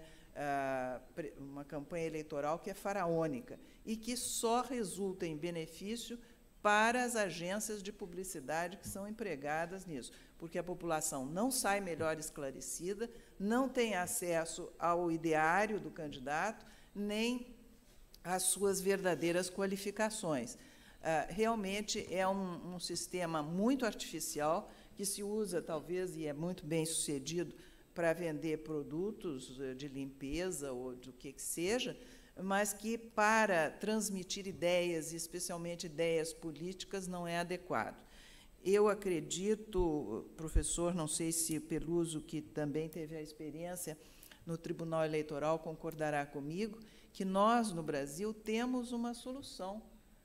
eleitoral que é faraônica e que só resulta em benefício para as agências de publicidade que são empregadas nisso, porque a população não sai melhor esclarecida, não tem acesso ao ideário do candidato, nem às suas verdadeiras qualificações. Realmente é um sistema muito artificial, que se usa, talvez, e é muito bem sucedido, para vender produtos de limpeza ou do que seja, mas que, para transmitir ideias, especialmente ideias políticas, não é adequado. Eu acredito, professor, não sei se Peluso, que também teve a experiência no Tribunal Eleitoral, concordará comigo, que nós, no Brasil, temos uma solução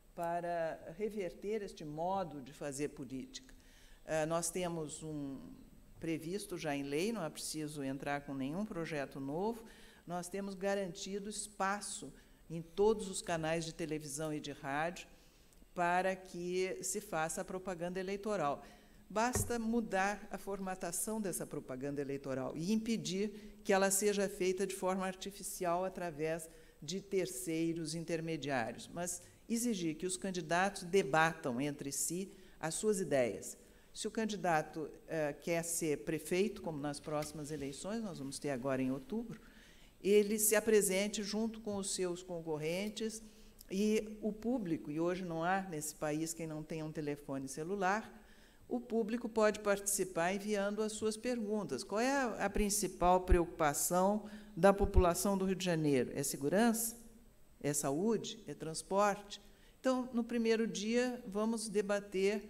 para reverter este modo de fazer política. Nós temos previsto já em lei, não é preciso entrar com nenhum projeto novo, nós temos garantido espaço em todos os canais de televisão e de rádio para que se faça a propaganda eleitoral. Basta mudar a formatação dessa propaganda eleitoral e impedir que ela seja feita de forma artificial através de terceiros intermediários, mas exigir que os candidatos debatam entre si as suas ideias. Se o candidato quer ser prefeito, como nas próximas eleições, nós vamos ter agora em outubro, ele se apresente junto com os seus concorrentes e o público, e hoje não há nesse país quem não tenha um telefone celular, o público pode participar enviando as suas perguntas. Qual é a principal preocupação da população do Rio de Janeiro? É segurança? É saúde? É transporte? Então, no primeiro dia, vamos debater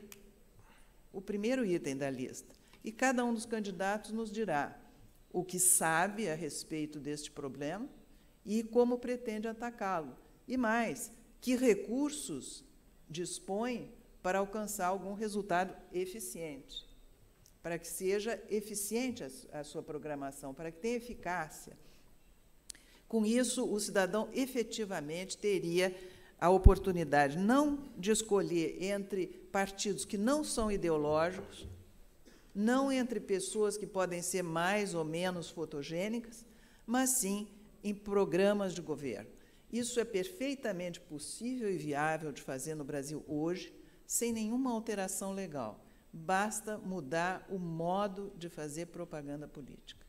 o primeiro item da lista. E cada um dos candidatos nos dirá o que sabe a respeito deste problema e como pretende atacá-lo. E mais, que recursos dispõe para alcançar algum resultado eficiente, para que seja eficiente a sua programação, para que tenha eficácia. Com isso, o cidadão efetivamente teria a oportunidade não de escolher entre partidos que não são ideológicos, não entre pessoas que podem ser mais ou menos fotogênicas, mas sim em programas de governo. Isso é perfeitamente possível e viável de fazer no Brasil hoje, sem nenhuma alteração legal. Basta mudar o modo de fazer propaganda política.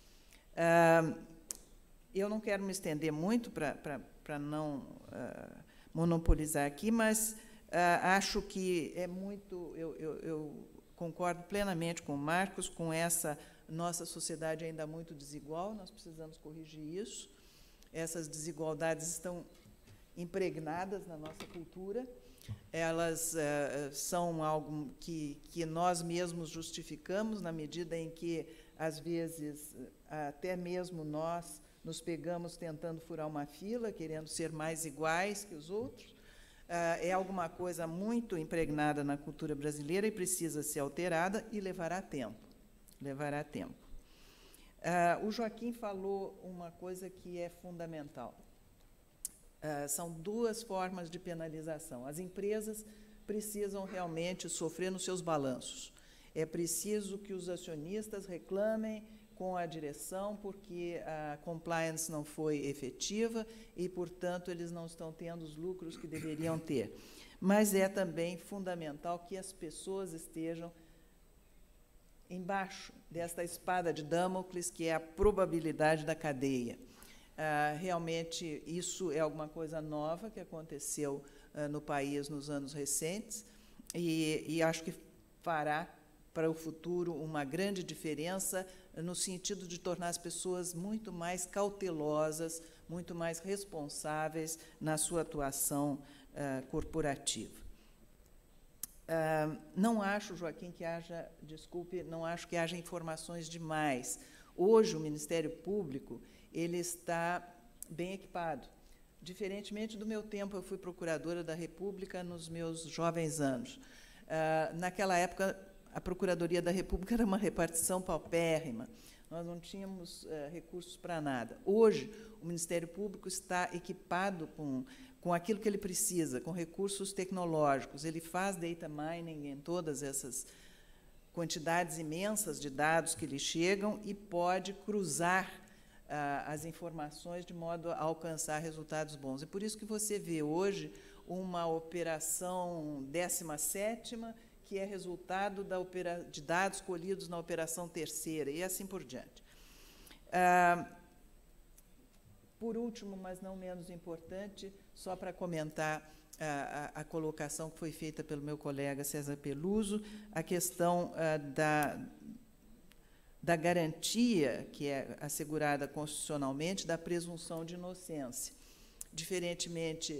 Eu não quero me estender muito para não monopolizar aqui, mas acho que é muito... Eu concordo plenamente com o Marcos, com essa nossa sociedade ainda muito desigual, nós precisamos corrigir isso. Essas desigualdades estão impregnadas na nossa cultura, elas são algo que nós mesmos justificamos, na medida em que, às vezes, até mesmo nós nos pegamos tentando furar uma fila, querendo ser mais iguais que os outros. É alguma coisa muito impregnada na cultura brasileira e precisa ser alterada e levará tempo. Levará tempo. O Joaquim falou uma coisa que é fundamental. São 2 formas de penalização. As empresas precisam realmente sofrer nos seus balanços. É preciso que os acionistas reclamem com a direção, porque a compliance não foi efetiva e, portanto, eles não estão tendo os lucros que deveriam ter. Mas é também fundamental que as pessoas estejam embaixo desta espada de Damocles, que é a probabilidade da cadeia. Realmente, isso é alguma coisa nova que aconteceu no país nos anos recentes, e acho que fará para o futuro uma grande diferença no sentido de tornar as pessoas muito mais cautelosas, muito mais responsáveis na sua atuação corporativa. Não acho, Joaquim, que haja, desculpe, não acho que haja informações demais. Hoje, o Ministério Público ele está bem equipado. Diferentemente do meu tempo, eu fui procuradora da República nos meus jovens anos. Naquela época, a Procuradoria da República era uma repartição paupérrima. Nós não tínhamos recursos para nada. Hoje, o Ministério Público está equipado com aquilo que ele precisa, com recursos tecnológicos. Ele faz data mining em todas essas quantidades imensas de dados que lhe chegam e pode cruzar as informações de modo a alcançar resultados bons. É por isso que você vê hoje uma operação 17ª, que é resultado de dados colhidos na operação 3ª, e assim por diante. Por último, mas não menos importante, só para comentar a colocação que foi feita pelo meu colega César Peluso, a questão da garantia, que é assegurada constitucionalmente, da presunção de inocência. Diferentemente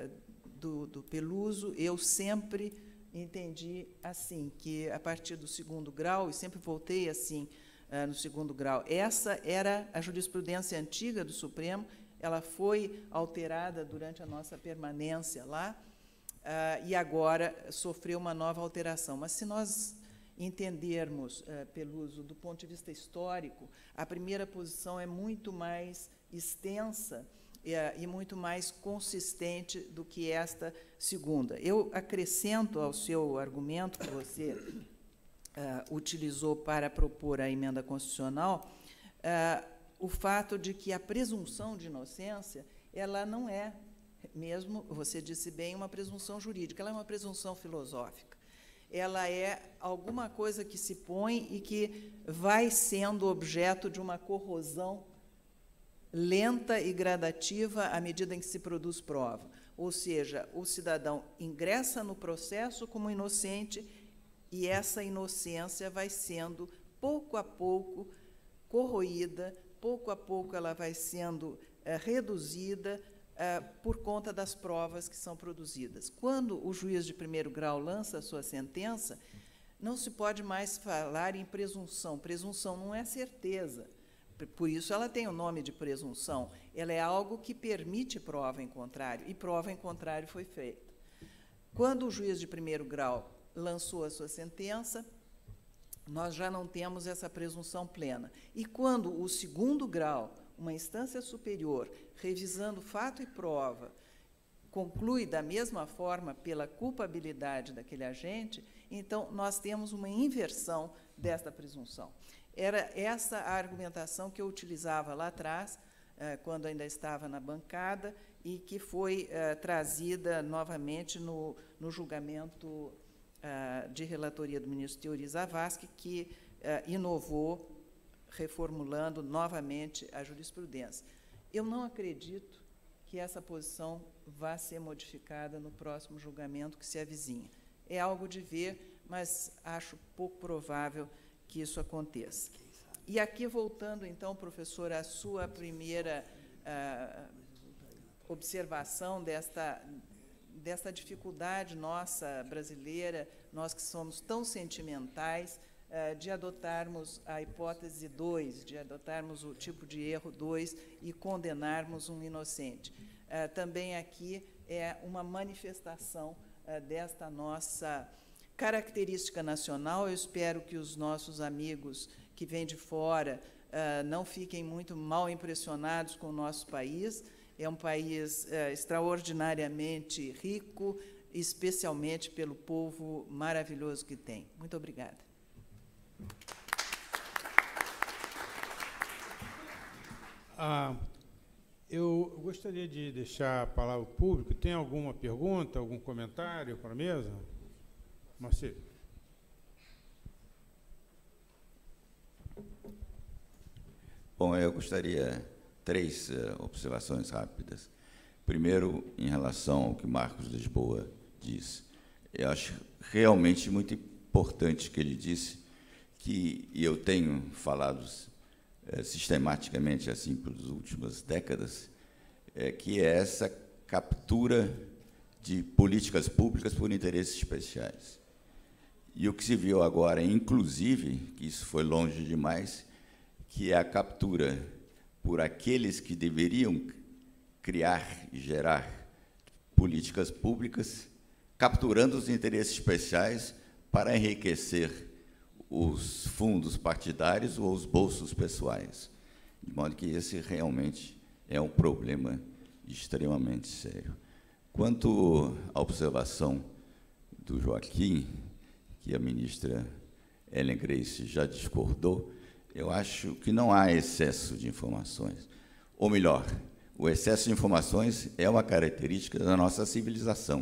do Peluso, eu sempre entendi assim, que a partir do 2º grau, e sempre voltei assim no 2º grau, essa era a jurisprudência antiga do Supremo, ela foi alterada durante a nossa permanência lá, e agora sofreu uma nova alteração. Mas, se nós entendermos, Peluso, do ponto de vista histórico, a primeira posição é muito mais extensa e muito mais consistente do que esta segunda. Eu acrescento ao seu argumento, que você utilizou para propor a emenda constitucional, o fato de que a presunção de inocência ela não é, mesmo, você disse bem, uma presunção jurídica, ela é uma presunção filosófica. Ela é alguma coisa que se põe e que vai sendo objeto de uma corrosão lenta e gradativa à medida em que se produz prova. Ou seja, o cidadão ingressa no processo como inocente e essa inocência vai sendo, pouco a pouco, corroída, pouco a pouco ela vai sendo reduzida por conta das provas que são produzidas. Quando o juiz de 1º grau lança a sua sentença, não se pode mais falar em presunção. Presunção não é certeza. Por isso ela tem o nome de presunção. Ela é algo que permite prova em contrário, e prova em contrário foi feita. Quando o juiz de 1º grau lançou a sua sentença, nós já não temos essa presunção plena. E quando o 2º grau, uma instância superior, revisando fato e prova, conclui da mesma forma pela culpabilidade daquele agente, então nós temos uma inversão desta presunção. Era essa a argumentação que eu utilizava lá atrás, quando ainda estava na bancada, e que foi trazida novamente no julgamento de relatoria do ministro Teori Zavascki, que inovou, reformulando novamente a jurisprudência. Eu não acredito que essa posição vá ser modificada no próximo julgamento que se avizinha. É algo de ver, mas acho pouco provável que isso aconteça. E aqui, voltando, então, professor, à sua primeira observação desta dificuldade nossa, brasileira, nós que somos tão sentimentais, de adotarmos a hipótese 2, de adotarmos o tipo de erro 2 e condenarmos um inocente. Também aqui é uma manifestação desta nossa característica nacional. Eu espero que os nossos amigos que vêm de fora não fiquem muito mal impressionados com o nosso país. É um país extraordinariamente rico, especialmente pelo povo maravilhoso que tem. Muito obrigada. Eu gostaria de deixar a palavra ao público. Tem alguma pergunta, algum comentário para a mesa? Marcelo. Bom, eu gostaria 3 observações rápidas. Primeiro, em relação ao que Marcos Lisboa disse. Eu acho realmente muito importante que ele disse que, e eu tenho falado sistematicamente assim pelas últimas décadas, que é essa captura de políticas públicas por interesses especiais. E o que se viu agora, inclusive, que isso foi longe demais, que é a captura por aqueles que deveriam criar e gerar políticas públicas, capturando os interesses especiais para enriquecer os fundos partidários ou os bolsos pessoais. De modo que esse realmente é um problema extremamente sério. Quanto à observação do Joaquim, que a ministra Ellen Grace já discordou, eu acho que não há excesso de informações. Ou melhor, o excesso de informações é uma característica da nossa civilização,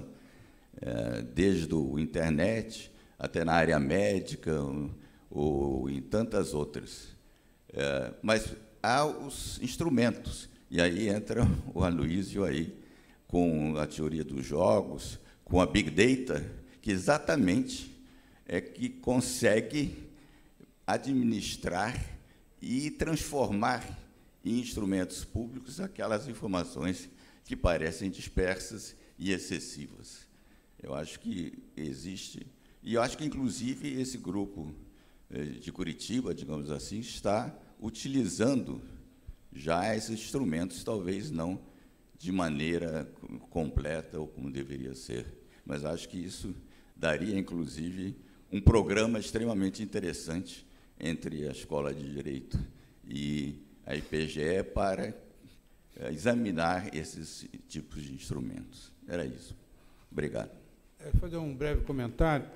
desde a internet até na área médica ou em tantas outras. Mas há os instrumentos, e aí entra o Aloysio aí com a teoria dos jogos, com a Big Data, que exatamente é que consegue administrar e transformar em instrumentos públicos aquelas informações que parecem dispersas e excessivas. Eu acho que existe, e eu acho que, inclusive, esse grupo de Curitiba, digamos assim, está utilizando já esses instrumentos, talvez não de maneira completa ou como deveria ser, mas acho que isso daria, inclusive, um programa extremamente interessante entre a Escola de Direito e a IPGE para examinar esses tipos de instrumentos. Era isso. Obrigado. Vou fazer um breve comentário.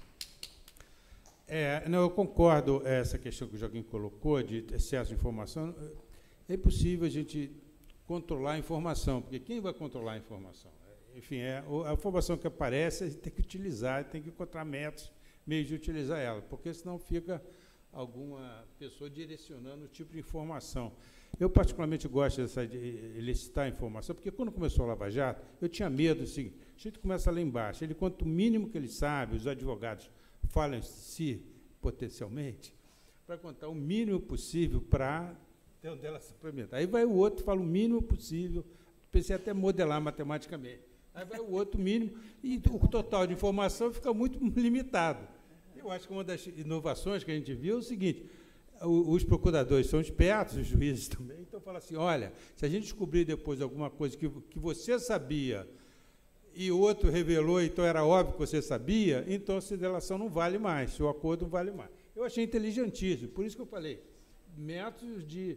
Não, eu concordo com essa questão que o Joaquim colocou, de excesso de informação. É impossível a gente controlar a informação, porque quem vai controlar a informação? Enfim, a informação que aparece, a gente tem que utilizar, tem que encontrar meios de utilizar ela, porque senão fica alguma pessoa direcionando o tipo de informação. Eu, particularmente, gosto de elicitar a informação, porque, quando começou a Lava Jato, eu tinha medo do seguinte: a gente começa lá embaixo, ele conta o mínimo que ele sabe, os advogados falam em si, potencialmente, para contar o mínimo possível para ter onde ela se suplementar. Aí vai o outro, fala o mínimo possível, pensei até modelar matematicamente. Aí vai o outro mínimo, e o total de informação fica muito limitado. Eu acho que uma das inovações que a gente viu é o seguinte: os procuradores são espertos, os juízes também, então fala assim: olha, se a gente descobrir depois alguma coisa que você sabia e o outro revelou, então era óbvio que você sabia, então essa delação não vale mais, seu acordo não vale mais. Eu achei inteligentíssimo, por isso que eu falei, métodos de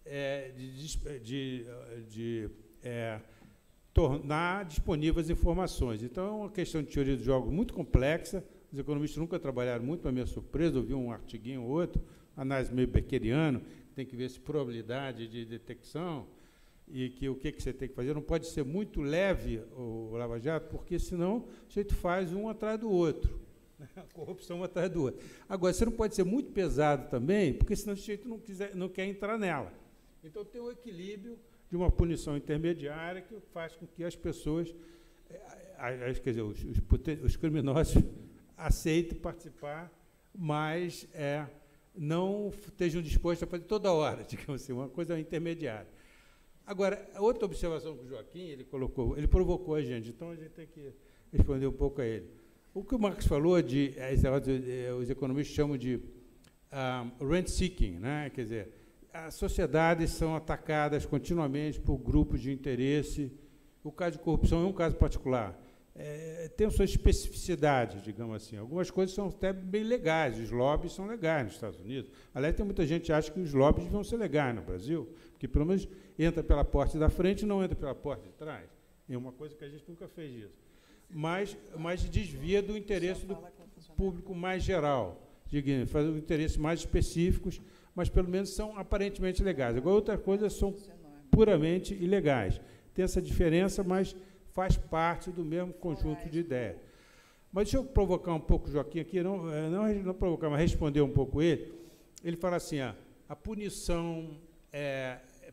tornar disponíveis informações. Então, é uma questão de teoria dos jogos muito complexa. Os economistas nunca trabalharam muito, para minha surpresa, eu vi um artiguinho ou outro, análise meio beckeriano, tem que ver se probabilidade de detecção, e que o que você tem que fazer não pode ser muito leve o Lava Jato, porque senão a gente faz um atrás do outro, né? A corrupção atrás do outro. Agora, você não pode ser muito pesado também, porque senão o sujeito não quer entrar nela. Então, tem um equilíbrio de uma punição intermediária que faz com que as pessoas, quer dizer, os criminosos aceitem participar, mas não estejam dispostos a fazer toda hora, digamos assim, uma coisa intermediária. Agora, outra observação que o Joaquim ele provocou a gente, então a gente tem que responder um pouco a ele. O que o Marcos falou os economistas chamam de rent-seeking, né? Quer dizer, as sociedades são atacadas continuamente por grupos de interesse. O caso de corrupção é um caso particular. Tem suas especificidades, digamos assim. Algumas coisas são até bem legais, os lobbies são legais nos Estados Unidos. Aliás, tem muita gente que acha que os lobbies vão ser legais no Brasil, porque pelo menos entra pela porta da frente e não entra pela porta de trás. É uma coisa que a gente nunca fez isso. Mas desvia do interesse do público mais geral, faz interesses mais específicos, mas pelo menos são aparentemente legais. Agora, outra coisa são puramente ilegais. Tem essa diferença, mas faz parte do mesmo conjunto de ideias. Mas deixa eu provocar um pouco o Joaquim aqui, não provocar, mas responder um pouco ele. Ele fala assim: a punição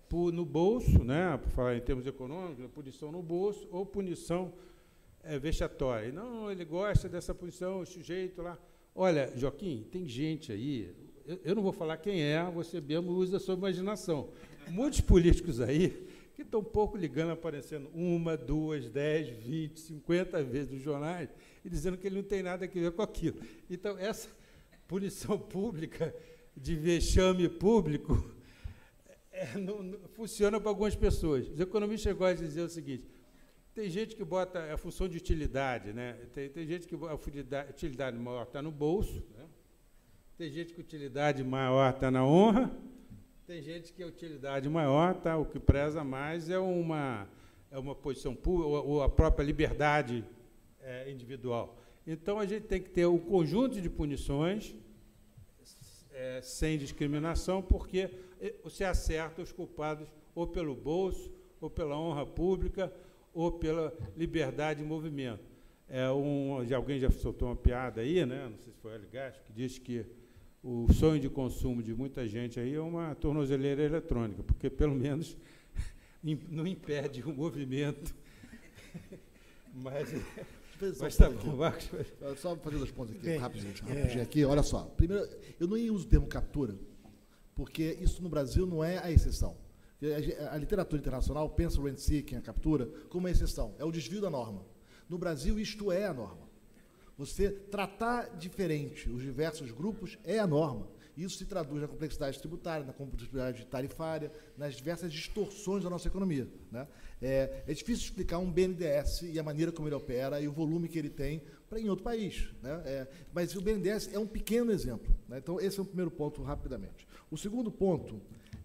no bolso, né, para falar em termos econômicos, punição no bolso ou punição vexatória. Não, ele gosta dessa punição, o sujeito lá. Olha, Joaquim, tem gente aí, eu não vou falar quem é, você mesmo usa a sua imaginação. Muitos políticos aí que estão pouco ligando, aparecendo 1, 2, 10, 20, 50 vezes nos jornais e dizendo que ele não tem nada a ver com aquilo. Então, essa punição pública, de vexame público, não funciona para algumas pessoas. Os economistas gostam de dizer o seguinte: tem gente que bota a função de utilidade, né? Tem gente que a utilidade maior está no bolso, né? Tem gente que a utilidade maior está na honra, tem gente que a utilidade maior, tá, o que preza mais é uma posição pública, ou a própria liberdade individual. Então, a gente tem que ter um conjunto de punições sem discriminação, porque você acerta os culpados ou pelo bolso, ou pela honra pública, ou pela liberdade de movimento. Alguém já soltou uma piada aí, né? Não sei se foi o Hélio Gaspar, que disse que o sonho de consumo de muita gente aí é uma tornozeleira eletrônica, porque, pelo menos, não impede o movimento. Mas tá bom, Marcos. Só fazer 2 pontos aqui, rapidinho aqui. Olha só. Primeiro, eu não uso o termo captura, porque isso no Brasil não é a exceção. A literatura internacional pensa o rent-seeking, a captura, como a exceção. É o desvio da norma. No Brasil, isto é a norma. Você tratar diferente os diversos grupos é a norma. Isso se traduz na complexidade tributária, na complexidade tarifária, nas diversas distorções da nossa economia, né? É difícil explicar um BNDES e a maneira como ele opera e o volume que ele tem em outro país, né? Mas o BNDES é um pequeno exemplo, né? Então, esse é o primeiro ponto, rapidamente. O segundo ponto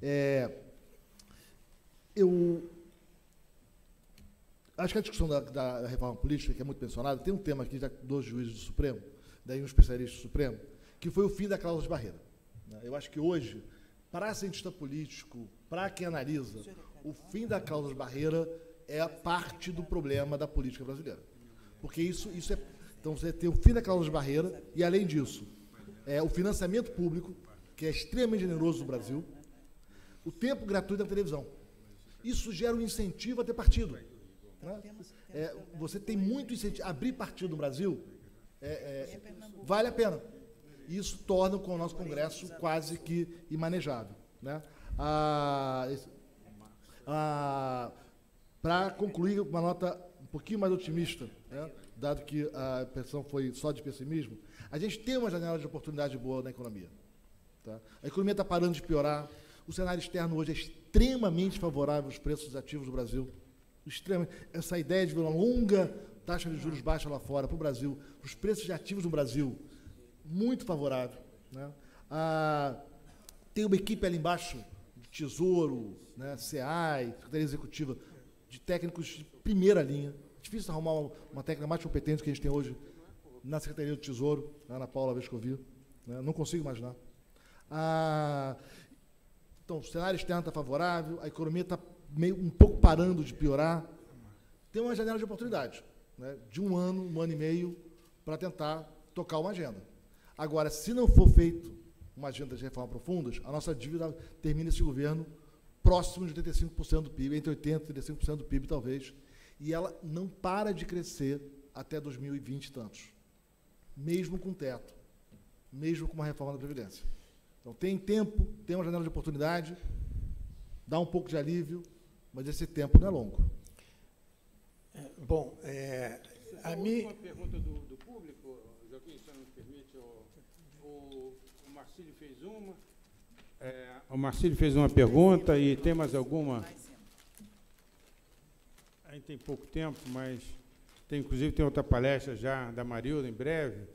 eu acho que a discussão da reforma política, que é muito mencionada, tem um tema aqui, já 2 juízes do Supremo, daí um especialista do Supremo, que foi o fim da cláusula de barreira. Eu acho que hoje, para cientista político, para quem analisa, o fim da cláusula de barreira é a parte do problema da política brasileira. Porque isso é... Então, você tem o fim da cláusula de barreira e, além disso, o financiamento público, que é extremamente generoso no Brasil, o tempo gratuito da televisão. Isso gera um incentivo a ter partido. Né? Você tem muito incentivo. Abrir partido no Brasil vale a pena. Isso torna o nosso Congresso quase que imanejável, né? Para concluir, uma nota um pouquinho mais otimista, né? Dado que a impressão foi só de pessimismo, a gente tem uma janela de oportunidade boa na economia. Tá? A economia está parando de piorar, o cenário externo hoje é extremamente favorável aos preços ativos do Brasil. Essa ideia de uma longa taxa de juros baixa lá fora, para o Brasil, para os preços de ativos no Brasil, muito favorável, né? Tem uma equipe ali embaixo, de Tesouro, né, SEAI, Secretaria Executiva, de técnicos de primeira linha. Difícil arrumar uma técnica mais competente que a gente tem hoje na Secretaria do Tesouro, na Ana Paula Vescovi, né? Não consigo imaginar. Então, o cenário externo está favorável, a economia está um pouco parando de piorar. Tem uma janela de oportunidade, né, de 1 ano, 1 ano e meio, para tentar tocar uma agenda. Agora, se não for feito uma agenda de reformas profundas, a nossa dívida termina esse governo próximo de 85% do PIB, entre 80% e 35% do PIB, talvez, e ela não para de crescer até 2020 e tantos, mesmo com teto, mesmo com uma reforma da Previdência. Então, tem tempo, tem uma janela de oportunidade, dá um pouco de alívio, mas esse tempo não é longo. Bom, a mim... Uma pergunta do público, Joaquim, se não me permite, o Marcílio fez uma. O Marcílio fez uma pergunta e tem mais alguma? A gente tem pouco tempo, mas inclusive tem outra palestra já da Marilda em breve.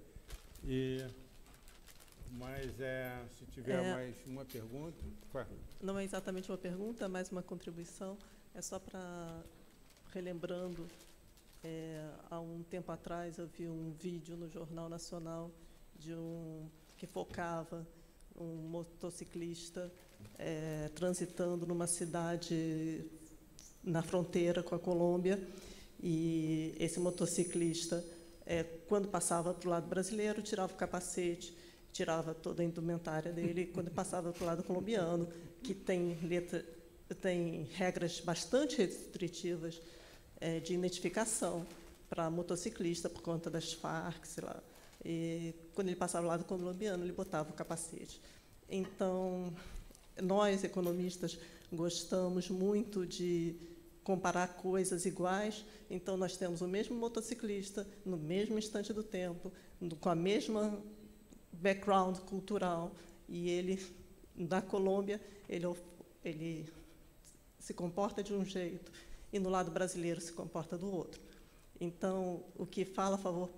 Mas se tiver mais uma pergunta... Não é exatamente uma pergunta, mas uma contribuição. É só para, relembrando, há um tempo atrás eu vi um vídeo no Jornal Nacional que focava um motociclista transitando numa cidade na fronteira com a Colômbia, e esse motociclista, quando passava para o lado brasileiro, tirava o capacete, tirava toda a indumentária dele, quando passava para o lado colombiano, que tem letra tem regras bastante restritivas de identificação para motociclista por conta das Farc, sei lá. E quando ele passava ao lado colombiano, ele botava o capacete. Então, nós, economistas, gostamos muito de comparar coisas iguais. Então, nós temos o mesmo motociclista, no mesmo instante do tempo, com a mesma background cultural, e ele, na Colômbia, ele se comporta de um jeito, e no lado brasileiro se comporta do outro. Então, o que fala a favor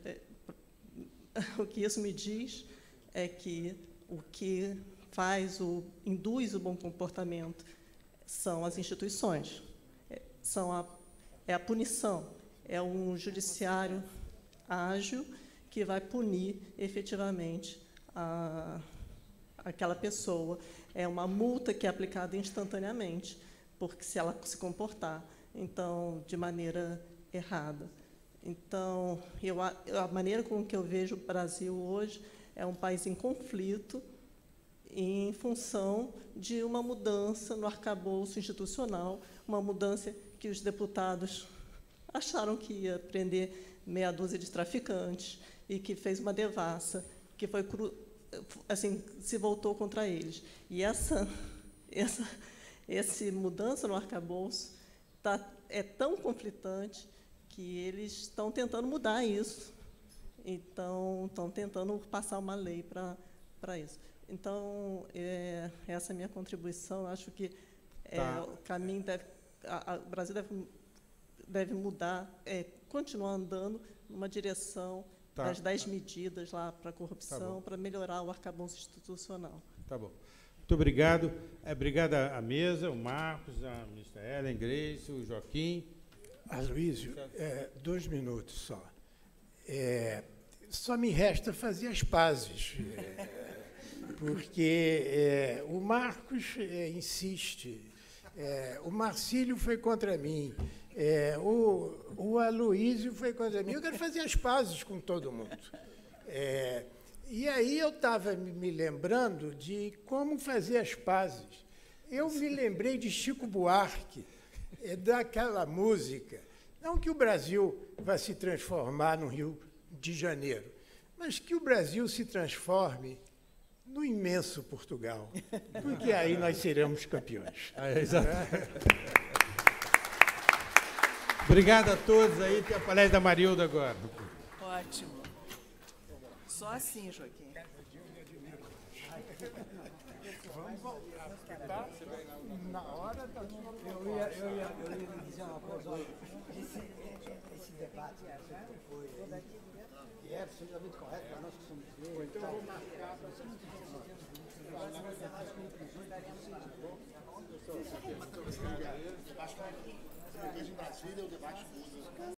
o que isso me diz é que o que induz o bom comportamento são as instituições, é a punição, é um judiciário ágil que vai punir efetivamente aquela pessoa. É uma multa que é aplicada instantaneamente, porque se ela se comportar, então, de maneira errada. Então, a maneira com que eu vejo o Brasil hoje é um país em conflito em função de uma mudança no arcabouço institucional, uma mudança que os deputados acharam que ia prender meia dúzia de traficantes e que fez uma devassa, que foi assim, se voltou contra eles. E essa mudança no arcabouço é tão conflitante que eles estão tentando mudar isso. Então, estão tentando passar uma lei para isso. Então, essa é a minha contribuição. Acho que o caminho o Brasil deve mudar, continuar andando numa direção das 10 medidas lá para a corrupção, para melhorar o arcabouço institucional. Tá bom. Muito obrigado. Obrigado à mesa, o Marcos, a ministra Ellen, Grace, o Joaquim. Aloysio, 2 minutos só. Só me resta fazer as pazes, porque o Marcos insiste, o Marcílio foi contra mim, o Aloysio foi contra mim. Eu quero fazer as pazes com todo mundo. E aí eu estava me lembrando de como fazer as pazes. Eu me lembrei de Chico Buarque, daquela música. Não que o Brasil vai se transformar no Rio de Janeiro, mas que o Brasil se transforme no imenso Portugal, porque aí nós seremos campeões. Exatamente. Obrigado a todos aí. Tem a palestra da Marilda agora. Ótimo. Só assim, Joaquim. Vamos voltar, tá? Na hora da... Eu ia dizer uma coisa. Esse debate foi absolutamente correto para nós que somos negros. Então eu vou marcar. Depois em Brasília o debate muda.